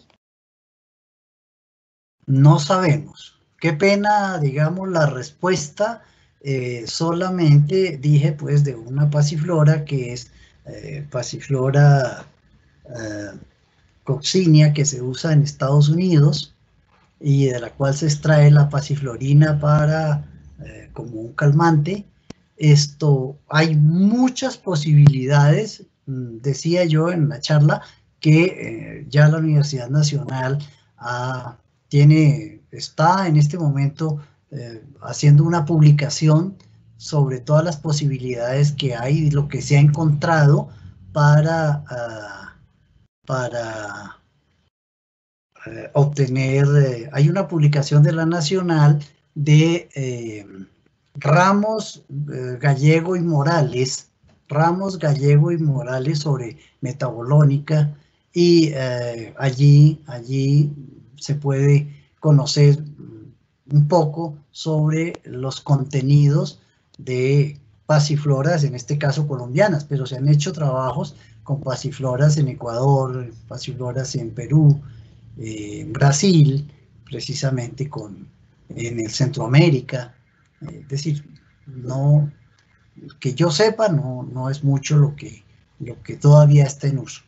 No sabemos. Qué pena, digamos, la respuesta. Solamente dije, pues, de una pasiflora que es pasiflora coccinea, que se usa en Estados Unidos y de la cual se extrae la pasiflorina como un calmante. Hay muchas posibilidades, decía yo en la charla, que ya la Universidad Nacional está en este momento haciendo una publicación sobre todas las posibilidades que hay y lo que se ha encontrado para obtener. Hay una publicación de la Nacional de Ramos, Gallego y Morales sobre metabolónica, y allí se puede conocer un poco sobre los contenidos de pasifloras, en este caso colombianas, pero se han hecho trabajos con pasifloras en Ecuador, pasifloras en Perú, en Brasil, precisamente en el Centroamérica. Es decir, no, que yo sepa, no es mucho lo que todavía está en uso.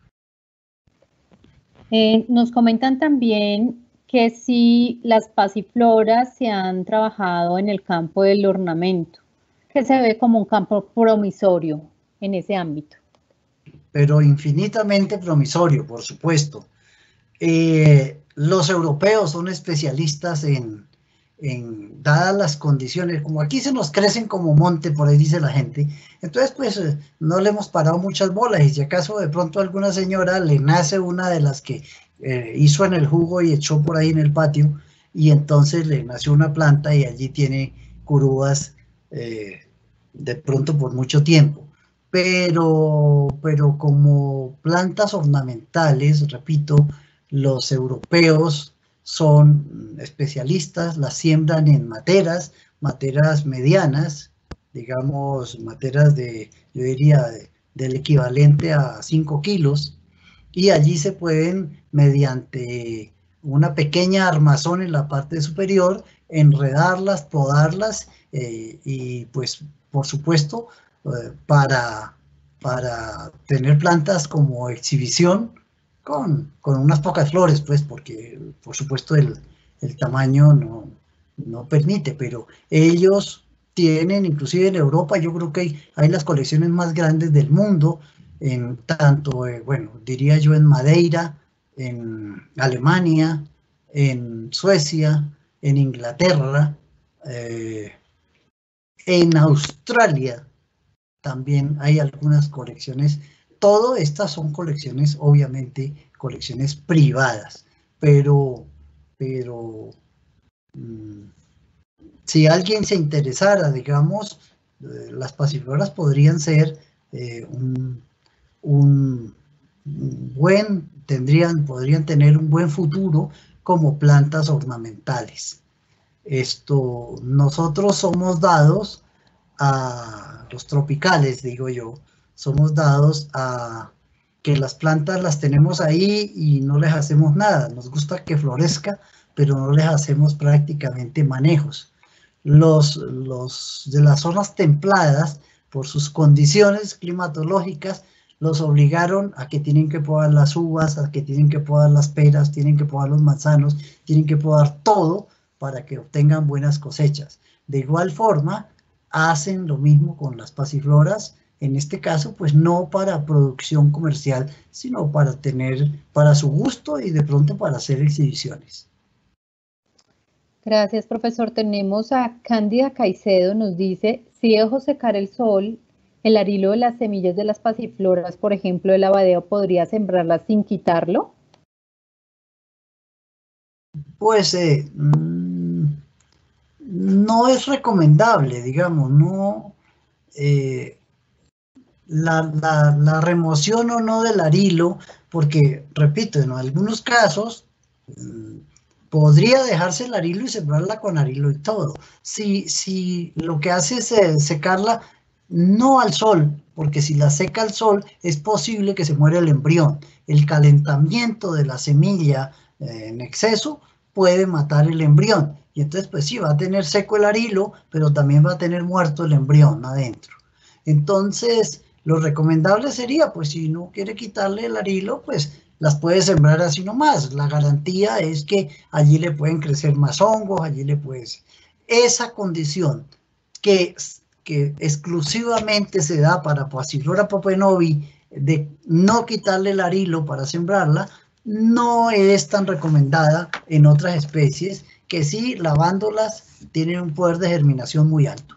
Nos comentan también que si las pasifloras se han trabajado en el campo del ornamento, que se ve como un campo promisorio en ese ámbito. Pero infinitamente promisorio, por supuesto. Los europeos son especialistas dadas las condiciones, como aquí se nos crecen como monte, por ahí dice la gente, entonces pues no le hemos parado muchas bolas, y si acaso de pronto a alguna señora le nace una de las que hizo en el jugo y echó por ahí en el patio, y entonces le nació una planta y allí tiene curúas de pronto por mucho tiempo. Pero como plantas ornamentales, repito, los europeos son especialistas, las siembran en materas medianas, digamos, materas yo diría, del equivalente a 5 kilos, y allí se pueden, mediante una pequeña armazón en la parte superior, enredarlas, podarlas, y pues, por supuesto, para tener plantas como exhibición, con unas pocas flores, pues, porque por supuesto el tamaño no permite, pero ellos tienen, inclusive en Europa, yo creo que hay las colecciones más grandes del mundo, en tanto, bueno, diría yo en Madeira, en Alemania, en Suecia, en Inglaterra, en Australia también hay algunas colecciones. Todas estas son colecciones, obviamente, colecciones privadas, pero si alguien se interesara, digamos, las pasifloras podrían ser podrían tener un buen futuro como plantas ornamentales. Nosotros somos dados a los tropicales, digo yo, somos dados a que las plantas las tenemos ahí y no les hacemos nada. Nos gusta que florezca, pero no les hacemos prácticamente manejos. Los de las zonas templadas, por sus condiciones climatológicas, los obligaron a que tienen que podar las uvas, a que tienen que podar las peras, tienen que podar los manzanos, tienen que podar todo para que obtengan buenas cosechas. De igual forma, hacen lo mismo con las pasifloras, en este caso, pues no para producción comercial, sino para su gusto y de pronto para hacer exhibiciones. Gracias, profesor. Tenemos a Cándida Caicedo, nos dice, si dejo secar el sol, el arilo de las semillas de las pasifloras, por ejemplo, el lavadeo, ¿podría sembrarlas sin quitarlo? Pues no es recomendable, digamos, no, la remoción o no del arilo, porque, repito, en algunos casos podría dejarse el arilo y sembrarla con arilo y todo. Si lo que hace es secarla, no al sol, porque si la seca al sol es posible que se muera el embrión. El calentamiento de la semilla en exceso puede matar el embrión. Y entonces, pues sí, va a tener seco el arilo, pero también va a tener muerto el embrión adentro. Entonces, lo recomendable sería, pues si no quiere quitarle el arilo, pues las puede sembrar así nomás. La garantía es que allí le pueden crecer más hongos, allí le puedes... Esa condición que exclusivamente se da para Passiflora popenovi, de no quitarle el arilo para sembrarla, no es tan recomendada en otras especies que sí, lavándolas, tienen un poder de germinación muy alto.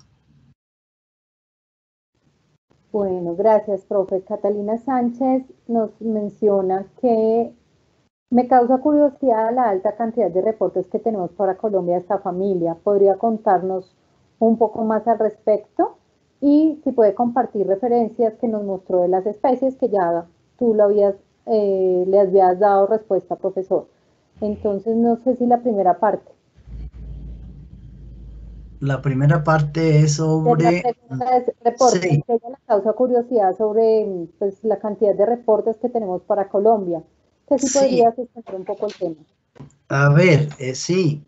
Bueno, gracias, profe. Catalina Sánchez nos menciona que me causa curiosidad la alta cantidad de reportes que tenemos para Colombia de esta familia. ¿Podría contarnos un poco más al respecto? Y si puede compartir referencias que nos mostró de las especies que ya tú le habías dado respuesta, profesor. Entonces, no sé si la primera parte. La primera parte es sobre... reportes, sí. Que ella le causa curiosidad sobre pues, la cantidad de reportes que tenemos para Colombia. Que sí podría extender un poco el tema. A ver, sí.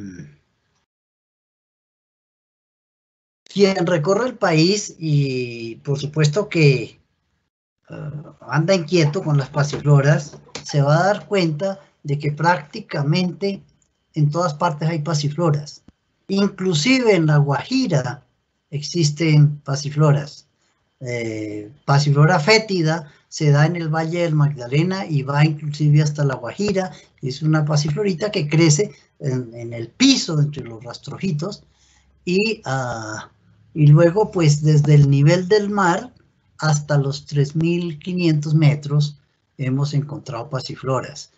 Quien recorre el país y por supuesto que anda inquieto con las pasifloras, se va a dar cuenta de que prácticamente en todas partes hay pasifloras. Inclusive en La Guajira existen pasifloras. Passiflora fétida se da en el Valle del Magdalena y va inclusive hasta La Guajira. Es una pasiflorita que crece en el piso entre los rastrojitos y luego pues desde el nivel del mar hasta los 3.500 metros hemos encontrado pasifloras.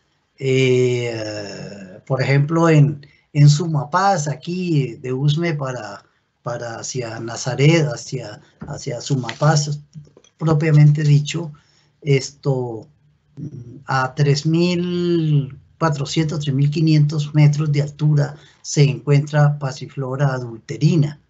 Por ejemplo, en Sumapaz, aquí de Usme para hacia Nazaret, hacia Sumapaz, propiamente dicho, a 3.400, 3.500 metros de altura se encuentra pasiflora adulterina.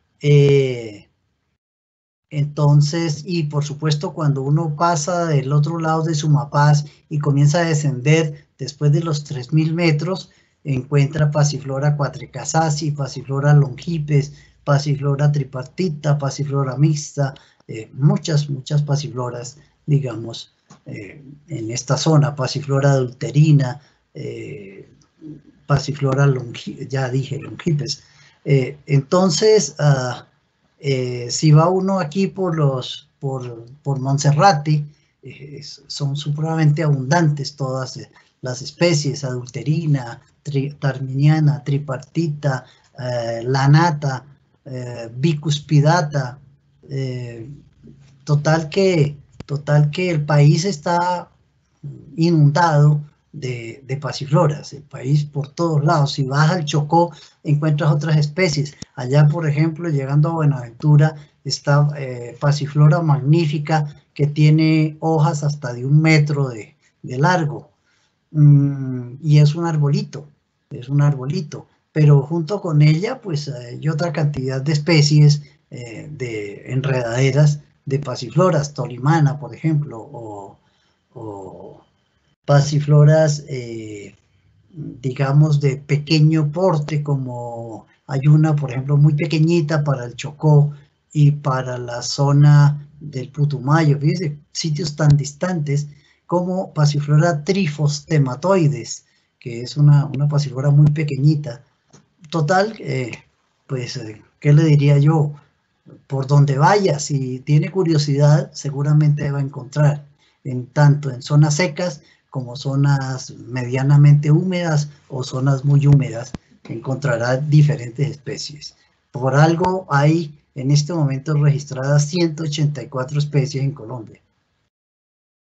Entonces, y por supuesto, cuando uno pasa del otro lado de Sumapaz y comienza a descender después de los 3.000 metros, encuentra Passiflora quatrecasaci, Passiflora longipes, Passiflora tripartita, Passiflora mixta, muchas passifloras, digamos, en esta zona, Passiflora adulterina, Passiflora longipes, ya dije longipes. Entonces, si va uno aquí por Monserrate, son supremamente abundantes todas las especies, adulterina, tarminiana, tripartita, lanata, bicuspidata, total que el país está inundado de pasifloras, el país por todos lados. Si vas al Chocó, encuentras otras especies. Allá, por ejemplo, llegando a Buenaventura, está Passiflora magnífica, que tiene hojas hasta de 1 metro de largo. Y es un arbolito, pero junto con ella, pues hay otra cantidad de especies de enredaderas de pasifloras, tolimana, por ejemplo, o pasifloras, digamos, de pequeño porte, como hay una, por ejemplo, muy pequeñita para el Chocó y para la zona del Putumayo, fíjense, sitios tan distantes, como Passiflora trifostematoides, que es una pasiflora muy pequeñita. Total, pues, ¿qué le diría yo? Por donde vaya, si tiene curiosidad, seguramente va a encontrar, tanto en zonas secas como zonas medianamente húmedas o zonas muy húmedas, encontrará diferentes especies. Por algo hay en este momento registradas 184 especies en Colombia.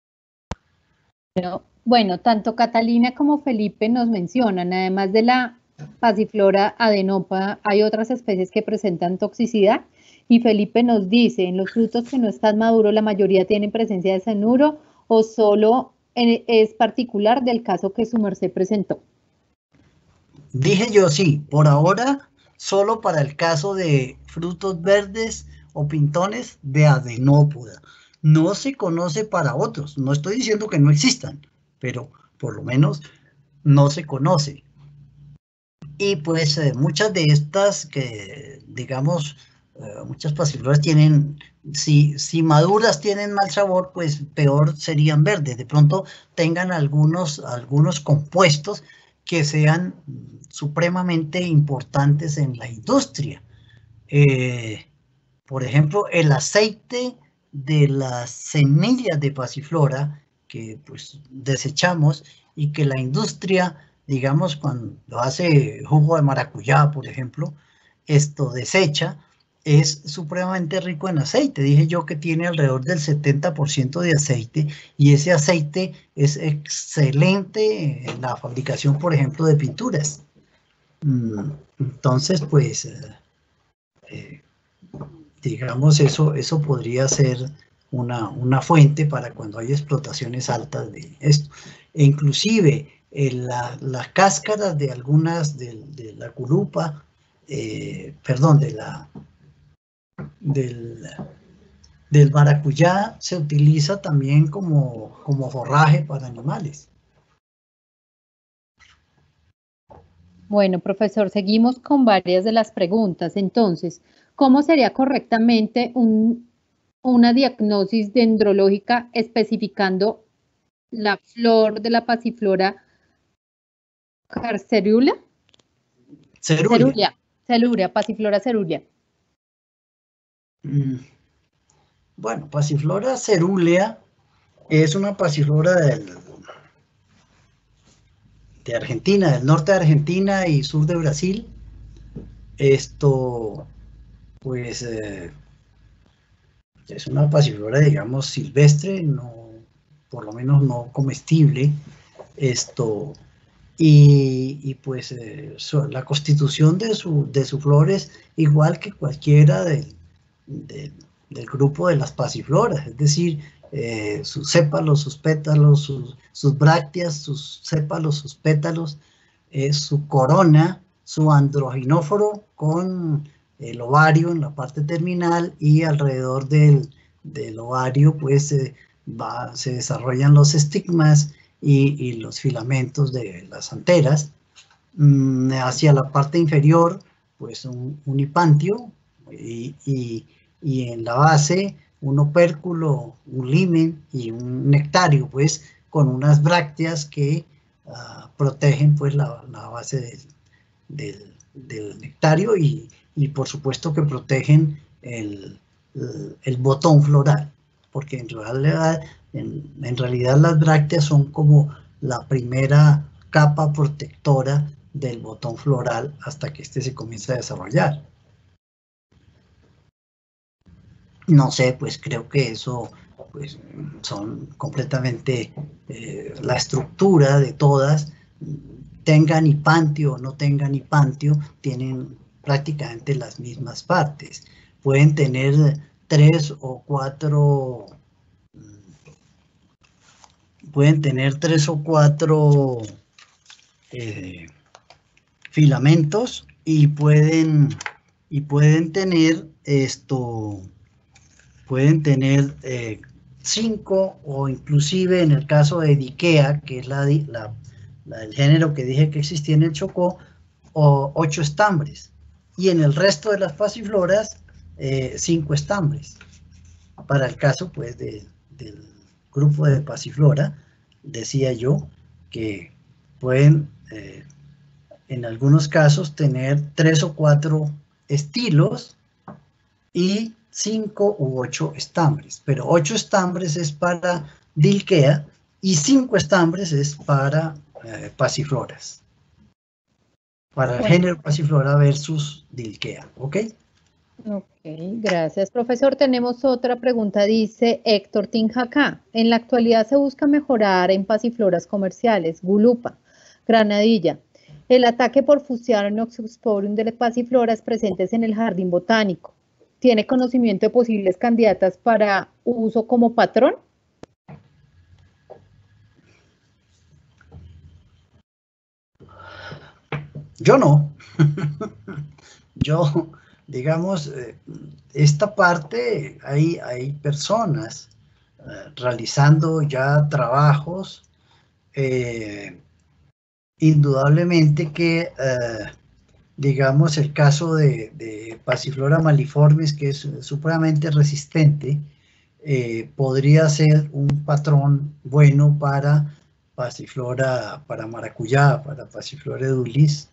Bueno, tanto Catalina como Felipe nos mencionan, además de la Passiflora adenopa, ¿hay otras especies que presentan toxicidad? Y Felipe nos dice, en los frutos que no están maduros, la mayoría tienen presencia de cianuro o solo es particular del caso que su merced presentó. Dije yo sí, por ahora solo para el caso de frutos verdes o pintones de adenópoda. No se conoce para otros, no estoy diciendo que no existan, pero por lo menos no se conoce. Y pues muchas de estas que, digamos, muchas pasifloras tienen, si maduras tienen mal sabor, pues peor serían verdes. De pronto tengan algunos compuestos que sean supremamente importantes en la industria. Por ejemplo, el aceite de las semillas de pasiflora que pues desechamos y que la industria, digamos, cuando hace jugo de maracuyá, por ejemplo, esto desecha, es supremamente rico en aceite. Dije yo que tiene alrededor del 70% de aceite y ese aceite es excelente en la fabricación, por ejemplo, de pinturas. Entonces, pues, digamos, eso podría ser una fuente para cuando hay explotaciones altas de esto. E inclusive las cáscaras de algunas de la curupa, perdón, del maracuyá se utiliza también como forraje para animales. Bueno, profesor, seguimos con varias de las preguntas. Entonces, ¿cómo sería correctamente una diagnosis dendrológica especificando la flor de la pasiflora cerúlea? Cerúlea, pasiflora cerúlea. Bueno, pasiflora cerúlea es una pasiflora de Argentina, del norte de Argentina y sur de Brasil. Esto, pues, es una pasiflora, digamos, silvestre, no, por lo menos no comestible. Esto, y pues la constitución de su flor es igual que cualquiera del grupo de las pasifloras, es decir, sus sépalos, sus pétalos, sus brácteas, sus sépalos, sus pétalos, su corona, su androginóforo con el ovario en la parte terminal y alrededor del ovario pues se desarrollan los estigmas y los filamentos de las anteras. Hacia la parte inferior pues un hipantio y en la base un opérculo, un limen y un nectario, pues con unas brácteas que protegen pues la base del nectario y por supuesto que protegen el botón floral, porque en realidad las brácteas son como la primera capa protectora del botón floral hasta que este se comienza a desarrollar. No sé, pues creo que eso pues, son completamente la estructura de todas, tengan hipantio o no tengan hipantio, tienen prácticamente las mismas partes. Pueden tener 3 o 4 filamentos y pueden tener pueden tener 5 o inclusive en el caso de Dikea, que es el género que dije que existía en el Chocó, 8 estambres. Y en el resto de las pasifloras, 5 estambres. Para el caso pues del grupo de pasiflora, decía yo que pueden en algunos casos tener 3 o 4 estilos y 5 u 8 estambres, pero 8 estambres es para Dilkea y 5 estambres es para pasifloras, para el género pasiflora versus Dilkea, ¿ok? Ok, gracias, profesor. Tenemos otra pregunta, dice Héctor Tinjacá. En la actualidad se busca mejorar en pasifloras comerciales, Gulupa, Granadilla. El ataque por Fusarium oxysporum de pasifloras presentes en el jardín botánico. ¿Tiene conocimiento de posibles candidatas para uso como patrón? Yo no. Yo, digamos, esta parte, hay personas realizando ya trabajos, indudablemente que, digamos, el caso de Passiflora maliformis, que es supremamente resistente, podría ser un patrón bueno para Passiflora, para maracuyá, para Passiflora edulis,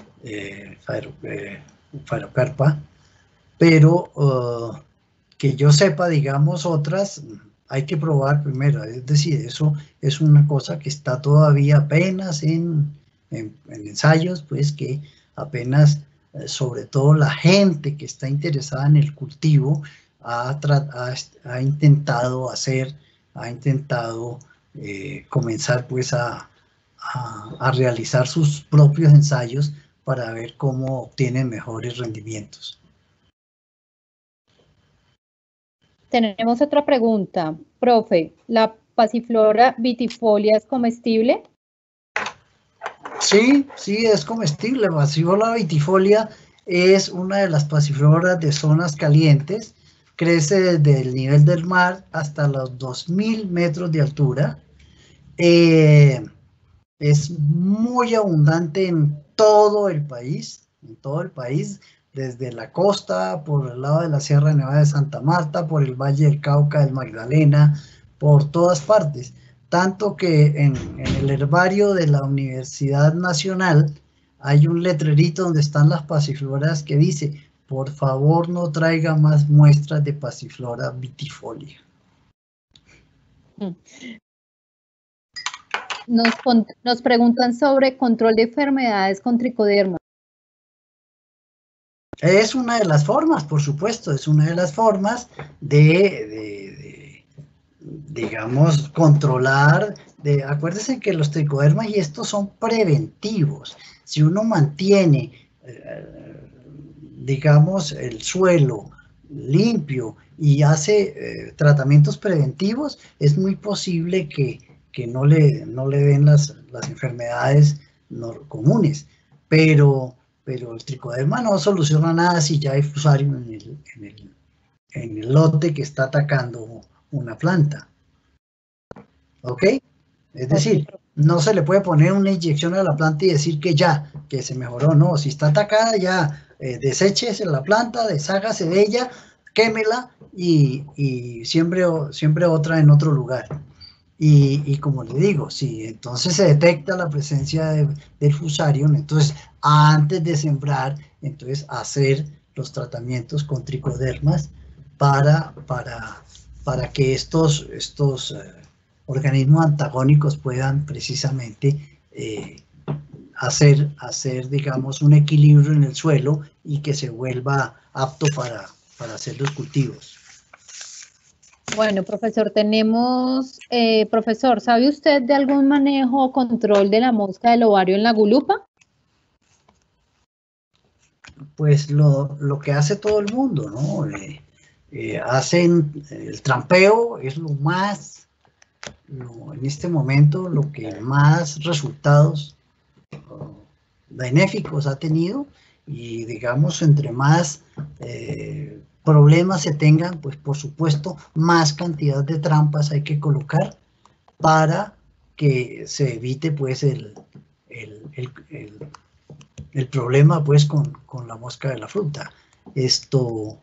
Phyrocarpa, pero que yo sepa, digamos, otras, hay que probar primero, es decir, eso es una cosa que está todavía apenas en ensayos, pues que apenas, sobre todo la gente que está interesada en el cultivo, ha intentado comenzar pues a realizar sus propios ensayos para ver cómo obtienen mejores rendimientos. Tenemos otra pregunta. Profe, ¿la Passiflora vitifolia es comestible? Sí, sí, es comestible. Passiflora vitifolia es una de las pasifloras de zonas calientes. Crece desde el nivel del mar hasta los 2000 metros de altura. Es muy abundante en todo el país, desde la costa, por el lado de la Sierra Nevada de Santa Marta, por el Valle del Cauca, del Magdalena, por todas partes. Tanto que en el herbario de la Universidad Nacional hay un letrerito donde están las pasifloras que dice: por favor no traiga más muestras de Passiflora vitifolia. Nos preguntan sobre control de enfermedades con tricoderma. Es una de las formas, por supuesto, es una de las formas digamos, controlar. Acuérdense que los tricodermas y estos son preventivos. Si uno mantiene, digamos, el suelo limpio y hace tratamientos preventivos, es muy posible que no le den las enfermedades comunes, pero el tricoderma no soluciona nada si ya hay Fusarium en el lote que está atacando una planta. ¿Ok? Es decir, no se le puede poner una inyección a la planta y decir que se mejoró. No, si está atacada ya, deséchese la planta, deshágase de ella, quémela y siempre otra en otro lugar. Y como le digo, si entonces se detecta la presencia del Fusarium, entonces antes de sembrar, entonces hacer los tratamientos con tricodermas para que estos organismos antagónicos puedan precisamente hacer, digamos, un equilibrio en el suelo y que se vuelva apto para hacer los cultivos. Bueno, profesor, profesor, ¿sabe usted de algún manejo o control de la mosca del ovario en la gulupa? Pues lo que hace todo el mundo, ¿no? Hacen el trampeo, es en este momento, lo que más resultados benéficos ha tenido, y digamos, entre más problemas se tengan, pues por supuesto, más cantidad de trampas hay que colocar para que se evite pues el problema pues con la mosca de la fruta. Esto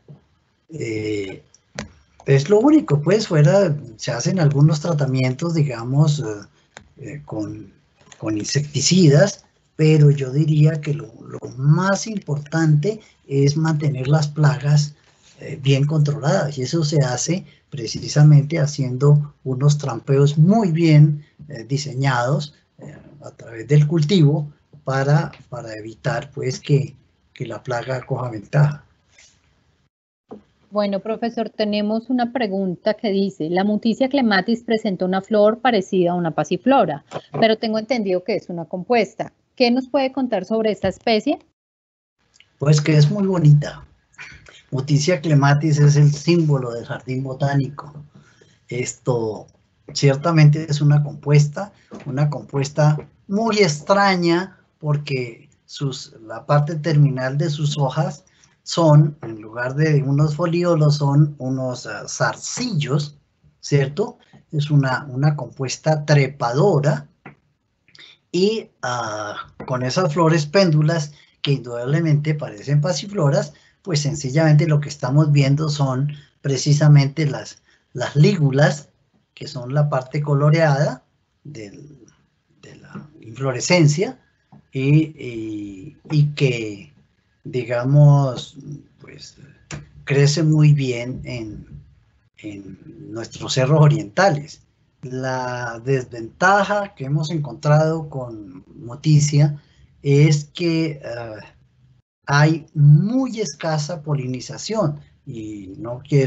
es lo único, pues se hacen algunos tratamientos, digamos, con insecticidas, pero yo diría que lo más importante es mantener las plagas bien controladas, y eso se hace precisamente haciendo unos trampeos muy bien diseñados a través del cultivo para evitar pues que la plaga coja ventaja. Bueno, profesor, tenemos una pregunta que dice, la Mutissia clematis presenta una flor parecida a una pasiflora, pero tengo entendido que es una compuesta. ¿Qué nos puede contar sobre esta especie? Pues que es muy bonita. Mutissia clematis es el símbolo del jardín botánico. Esto ciertamente es una compuesta muy extraña porque la parte terminal de sus hojas son, en lugar de unos folíolos, son unos zarcillos, ¿cierto? Es una compuesta trepadora y con esas flores péndulas que indudablemente parecen pasifloras, pues sencillamente lo que estamos viendo son precisamente las lígulas, que son la parte coloreada de la inflorescencia y que, digamos, pues crece muy bien en nuestros cerros orientales. La desventaja que hemos encontrado con Mutissia es que hay muy escasa polinización y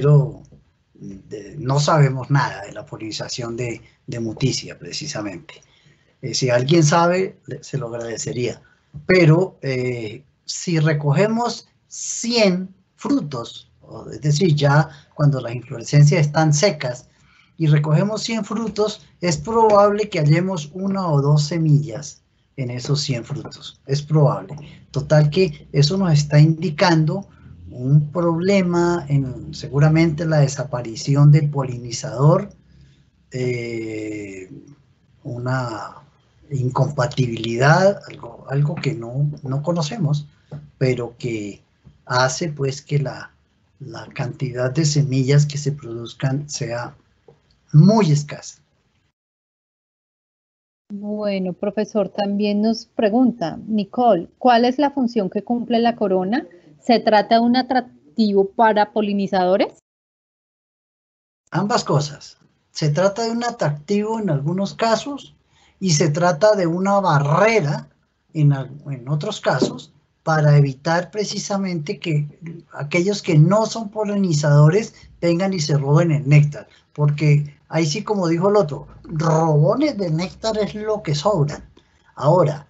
no sabemos nada de la polinización de Mutissia precisamente. Si alguien sabe, se lo agradecería. Pero si recogemos 100 frutos, es decir, ya cuando las inflorescencias están secas, y recogemos 100 frutos, es probable que hallemos 1 o 2 semillas en esos 100 frutos. Es probable. Total que eso nos está indicando un problema en seguramente la desaparición del polinizador, una incompatibilidad, algo que no conocemos, pero que hace pues que la cantidad de semillas que se produzcan sea muy escasa. Bueno, profesor, también nos pregunta, Nicole, ¿cuál es la función que cumple la corona? ¿Se trata de un atractivo para polinizadores? Ambas cosas. Se trata de un atractivo en algunos casos y se trata de una barrera en otros casos para evitar precisamente que aquellos que no son polinizadores vengan y se roben el néctar. Porque ahí sí, como dijo el otro, robones de néctar es lo que sobran. Ahora,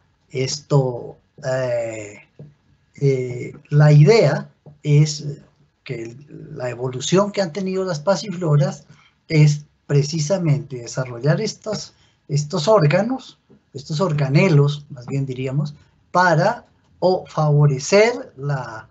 la idea es que la evolución que han tenido las pasifloras es precisamente desarrollar estos órganos, estos organelos, más bien diríamos, para favorecer la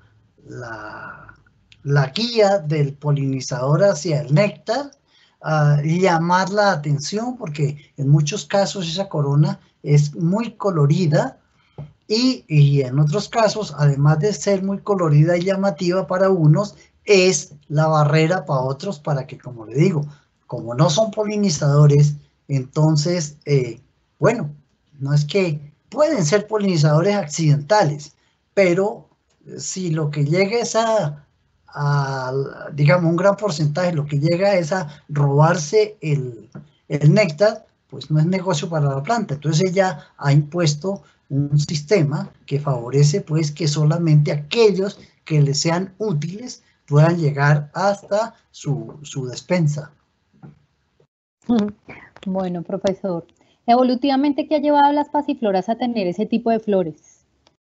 guía del polinizador hacia el néctar, llamar la atención, porque en muchos casos esa corona es muy colorida y en otros casos, además de ser muy colorida y llamativa para unos, es la barrera para otros, para que, como le digo, como no son polinizadores, entonces, bueno, no es que pueden ser polinizadores accidentales, pero si lo que llega es digamos, un gran porcentaje, lo que llega es a robarse el néctar, pues no es negocio para la planta. Entonces ella ha impuesto un sistema que favorece pues que solamente aquellos que les sean útiles puedan llegar hasta su despensa. Bueno, profesor, evolutivamente, ¿qué ha llevado a las pasifloras a tener ese tipo de flores?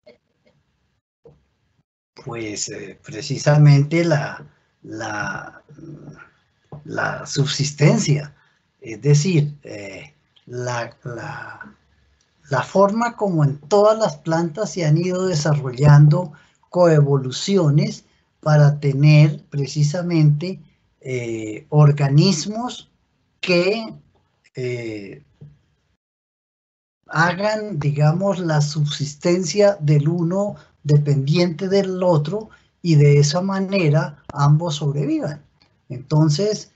Pues precisamente la subsistencia, es decir, la forma como en todas las plantas se han ido desarrollando coevoluciones para tener precisamente organismos que hagan, digamos, la subsistencia del uno dependiente del otro y de esa manera ambos sobrevivan. Entonces,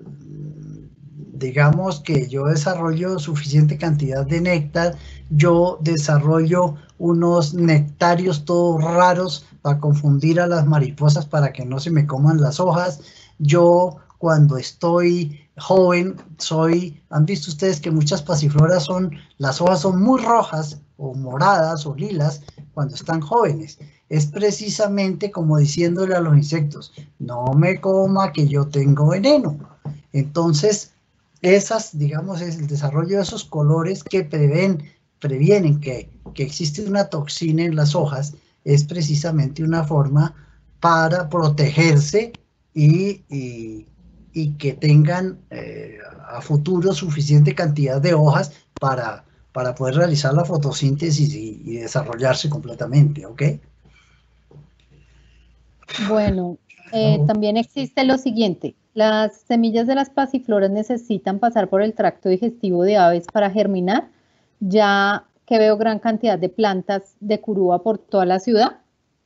digamos que yo desarrollo suficiente cantidad de néctar, yo desarrollo unos nectarios todos raros para confundir a las mariposas para que no se me coman las hojas. Yo cuando estoy joven han visto ustedes que muchas pasifloras las hojas son muy rojas o moradas o lilas cuando están jóvenes. es precisamente como diciéndole a los insectos, no me coma que yo tengo veneno. Entonces, digamos, es el desarrollo de esos colores que previenen que existe una toxina en las hojas, es precisamente una forma para protegerse y que tengan a futuro suficiente cantidad de hojas para poder realizar la fotosíntesis y desarrollarse completamente, ¿ok? Bueno, también existe lo siguiente. Las semillas de las pasifloras necesitan pasar por el tracto digestivo de aves para germinar, ya que veo gran cantidad de plantas de curúa por toda la ciudad.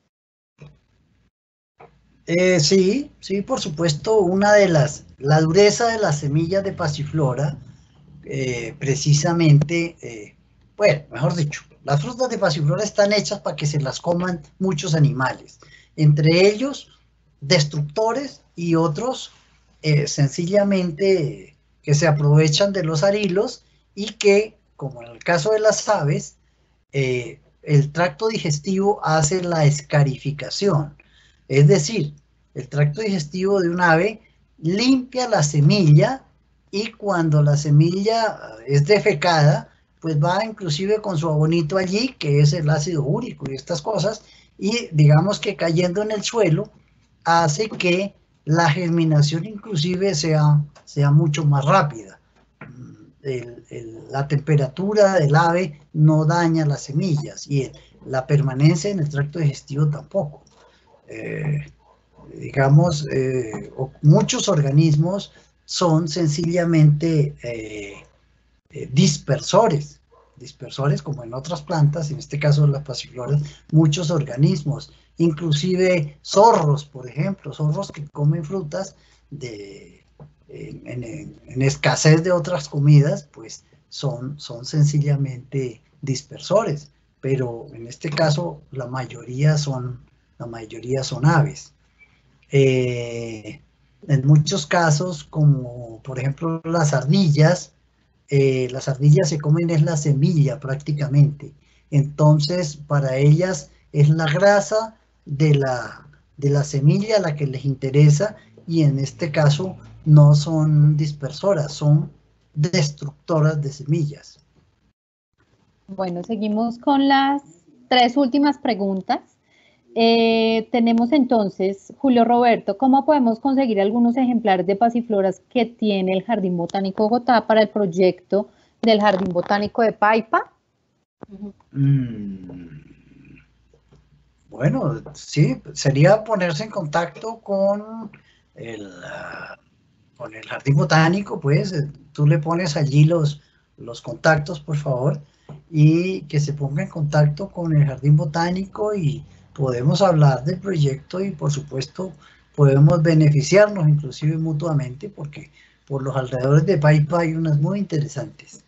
Sí, por supuesto, la dureza de las semillas de pasiflora, precisamente, bueno, mejor dicho, las frutas de pasiflora están hechas para que se las coman muchos animales, entre ellos destructores y otros sencillamente que se aprovechan de los arilos y que, como en el caso de las aves, el tracto digestivo hace la escarificación. Es decir, el tracto digestivo de un ave limpia la semilla y cuando la semilla es defecada, pues va inclusive con su abonito allí, que es el ácido úrico y estas cosas, y digamos que cayendo en el suelo hace que la germinación inclusive sea mucho más rápida. La temperatura del ave no daña las semillas y la permanencia en el tracto digestivo tampoco. Digamos, muchos organismos son sencillamente dispersores como en otras plantas, en este caso las pasifloras, muchos organismos, inclusive zorros, por ejemplo, zorros que comen frutas en escasez de otras comidas, pues son sencillamente dispersores, pero en este caso la mayoría son aves. En muchos casos, como por ejemplo las ardillas se comen es la semilla prácticamente. Entonces, para ellas es la grasa de la semilla la que les interesa y en este caso no son dispersoras, son destructoras de semillas. Bueno, seguimos con las 3 últimas preguntas. Tenemos entonces, Julio Roberto, ¿cómo podemos conseguir algunos ejemplares de pasifloras que tiene el Jardín Botánico de Bogotá para el proyecto del Jardín Botánico de Paipa? Bueno, sí, sería ponerse en contacto con el Jardín Botánico, pues tú le pones allí los contactos, por favor, y que se ponga en contacto con el Jardín Botánico y podemos hablar del proyecto y por supuesto podemos beneficiarnos inclusive mutuamente porque por los alrededores de Paipa hay unas muy interesantes.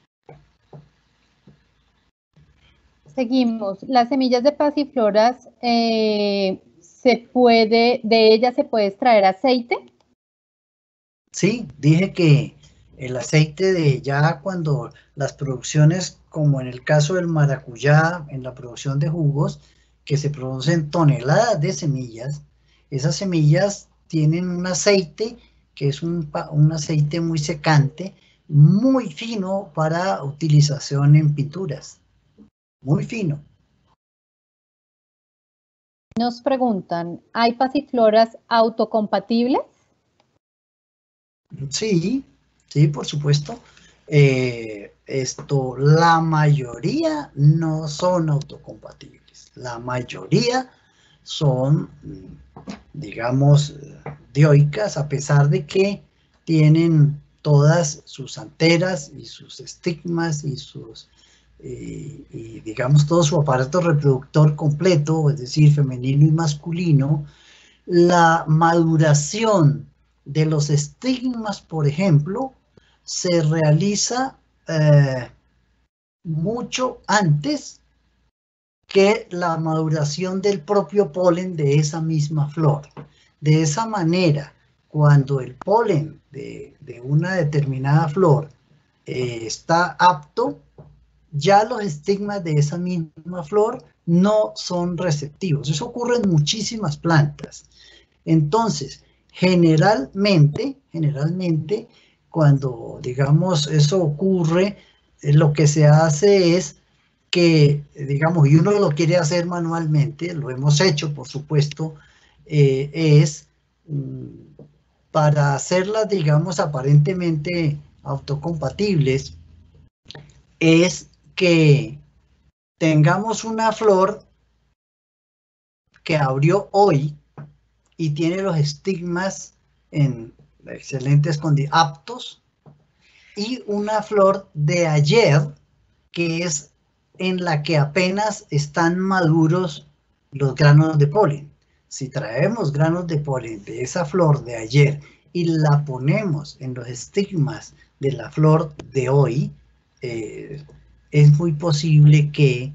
Seguimos. Las semillas de pasifloras, de ellas se puede extraer aceite. Sí, dije que el aceite ya cuando las producciones, como en el caso del maracuyá, en la producción de jugos, que se producen toneladas de semillas, esas semillas tienen un aceite que es un aceite muy secante, muy fino para utilización en pinturas, muy fino. Nos preguntan, ¿hay pasifloras autocompatibles? Sí, por supuesto. La mayoría no son autocompatibles. La mayoría son, digamos, dioicas, a pesar de que tienen todas sus anteras y sus estigmas y digamos todo su aparato reproductor completo, es decir, femenino y masculino. La maduración de los estigmas, por ejemplo, se realiza mucho antes que la maduración del propio polen de esa misma flor. De esa manera, cuando el polen de una determinada flor está apto, ya los estigmas de esa misma flor no son receptivos. Eso ocurre en muchísimas plantas. Entonces, generalmente, cuando, digamos, eso ocurre, lo que se hace es que, digamos, y uno lo quiere hacer manualmente, lo hemos hecho, por supuesto, es para hacerlas, digamos, aparentemente autocompatibles, es que tengamos una flor que abrió hoy y tiene los estigmas en excelentes condiciones, aptos, y una flor de ayer que es en la que apenas están maduros los granos de polen. Si traemos granos de polen de esa flor de ayer y la ponemos en los estigmas de la flor de hoy, es muy posible que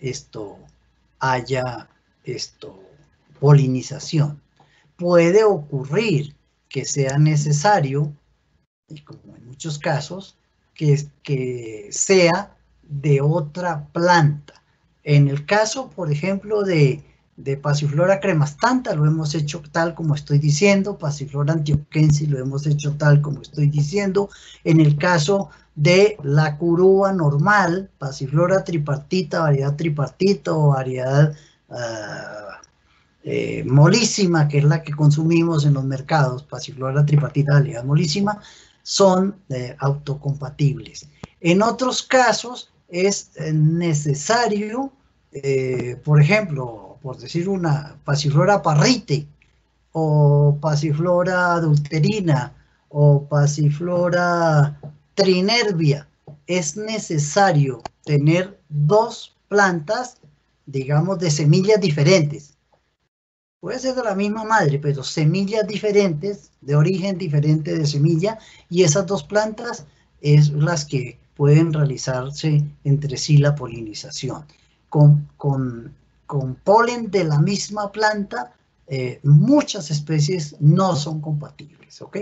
haya polinización. Puede ocurrir que sea necesario, y como en muchos casos, que sea de otra planta. En el caso, por ejemplo, de Passiflora cremastanta, lo hemos hecho tal como estoy diciendo. Passiflora antioquensis lo hemos hecho tal como estoy diciendo. En el caso de la curúa normal, Passiflora tripartita, variedad tripartita o variedad molísima, que es la que consumimos en los mercados, Passiflora tripartita, variedad molísima, son autocompatibles. En otros casos es necesario, por ejemplo, por decir una, Passiflora parrite, o Passiflora adulterina, o Passiflora trinervia. Es necesario tener dos plantas, digamos, de semillas diferentes. Puede ser de la misma madre, pero semillas diferentes, de origen diferente de semilla, y esas dos plantas es las que pueden realizarse entre sí la polinización. Con polen de la misma planta, muchas especies no son compatibles, ¿ok?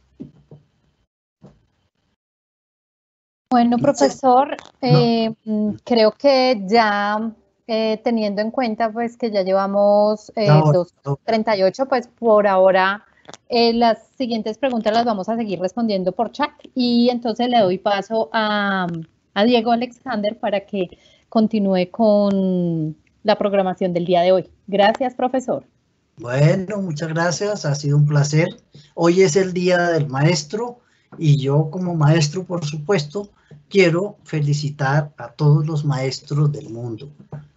Bueno, profesor, creo que ya teniendo en cuenta pues que ya llevamos 2:38, pues por ahora las siguientes preguntas las vamos a seguir respondiendo por chat, y entonces le doy paso a Diego Alexander para que continúe con la programación del día de hoy. Gracias, profesor. Bueno, muchas gracias, ha sido un placer. Hoy es el Día del Maestro y yo como maestro, por supuesto, quiero felicitar a todos los maestros del mundo.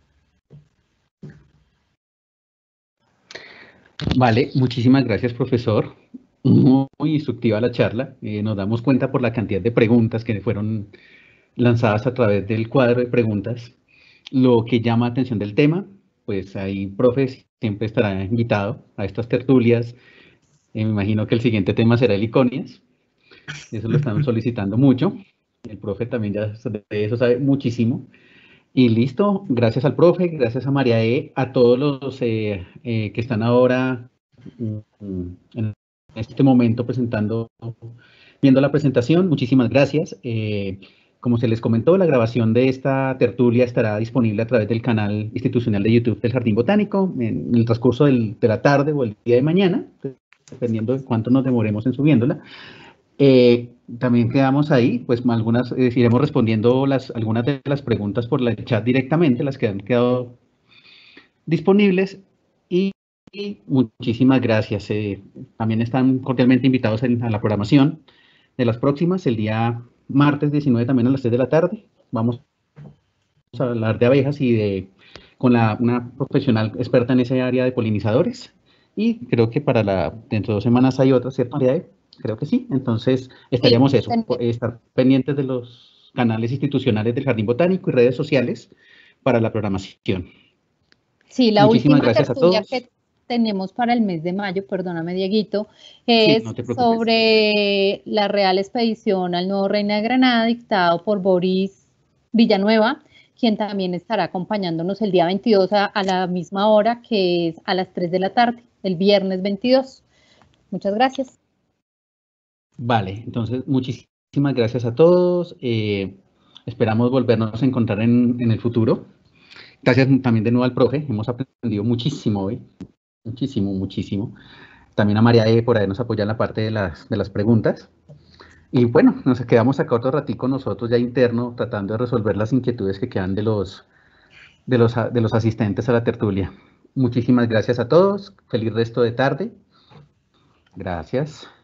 Vale, muchísimas gracias, profesor. Muy instructiva la charla. Nos damos cuenta por la cantidad de preguntas que fueron lanzadas a través del cuadro de preguntas. Lo que llama atención del tema, pues ahí, profe, siempre estará invitado a estas tertulias. Me imagino que el siguiente tema será heliconias. Eso lo están solicitando mucho. El profe también ya de eso sabe muchísimo. Y listo, gracias al profe, gracias a María E., a todos los que están ahora en este momento viendo la presentación. Muchísimas gracias. Como se les comentó, la grabación de esta tertulia estará disponible a través del canal institucional de YouTube del Jardín Botánico en el transcurso de la tarde o el día de mañana, dependiendo de cuánto nos demoremos en subiéndola. También quedamos ahí, pues iremos respondiendo algunas de las preguntas por el chat directamente, las que han quedado disponibles, y muchísimas gracias. También están cordialmente invitados a la programación de las próximas, el día martes 19 también a las 3 de la tarde. Vamos a hablar de abejas y con una profesional experta en esa área de polinizadores, y creo que dentro de 2 semanas hay otra, ¿cierto, María? Creo que sí. Entonces estaríamos estar pendientes de los canales institucionales del Jardín Botánico y redes sociales para la programación. Sí, la última tertulia que tenemos para el mes de mayo, perdóname, Dieguito, es sobre la Real Expedición al Nuevo Reina de Granada, dictado por Boris Villanueva, quien también estará acompañándonos el día 22 a la misma hora, que es a las 3 de la tarde, el viernes 22. Muchas gracias. Vale, entonces muchísimas gracias a todos. Esperamos volvernos a encontrar en el futuro. Gracias también de nuevo al profe, hemos aprendido muchísimo hoy, muchísimo. También a María por habernos apoyado en la parte de las preguntas. Y bueno, nos quedamos acá otro ratico nosotros ya interno, tratando de resolver las inquietudes que quedan de los asistentes a la tertulia. Muchísimas gracias a todos, feliz resto de tarde. Gracias.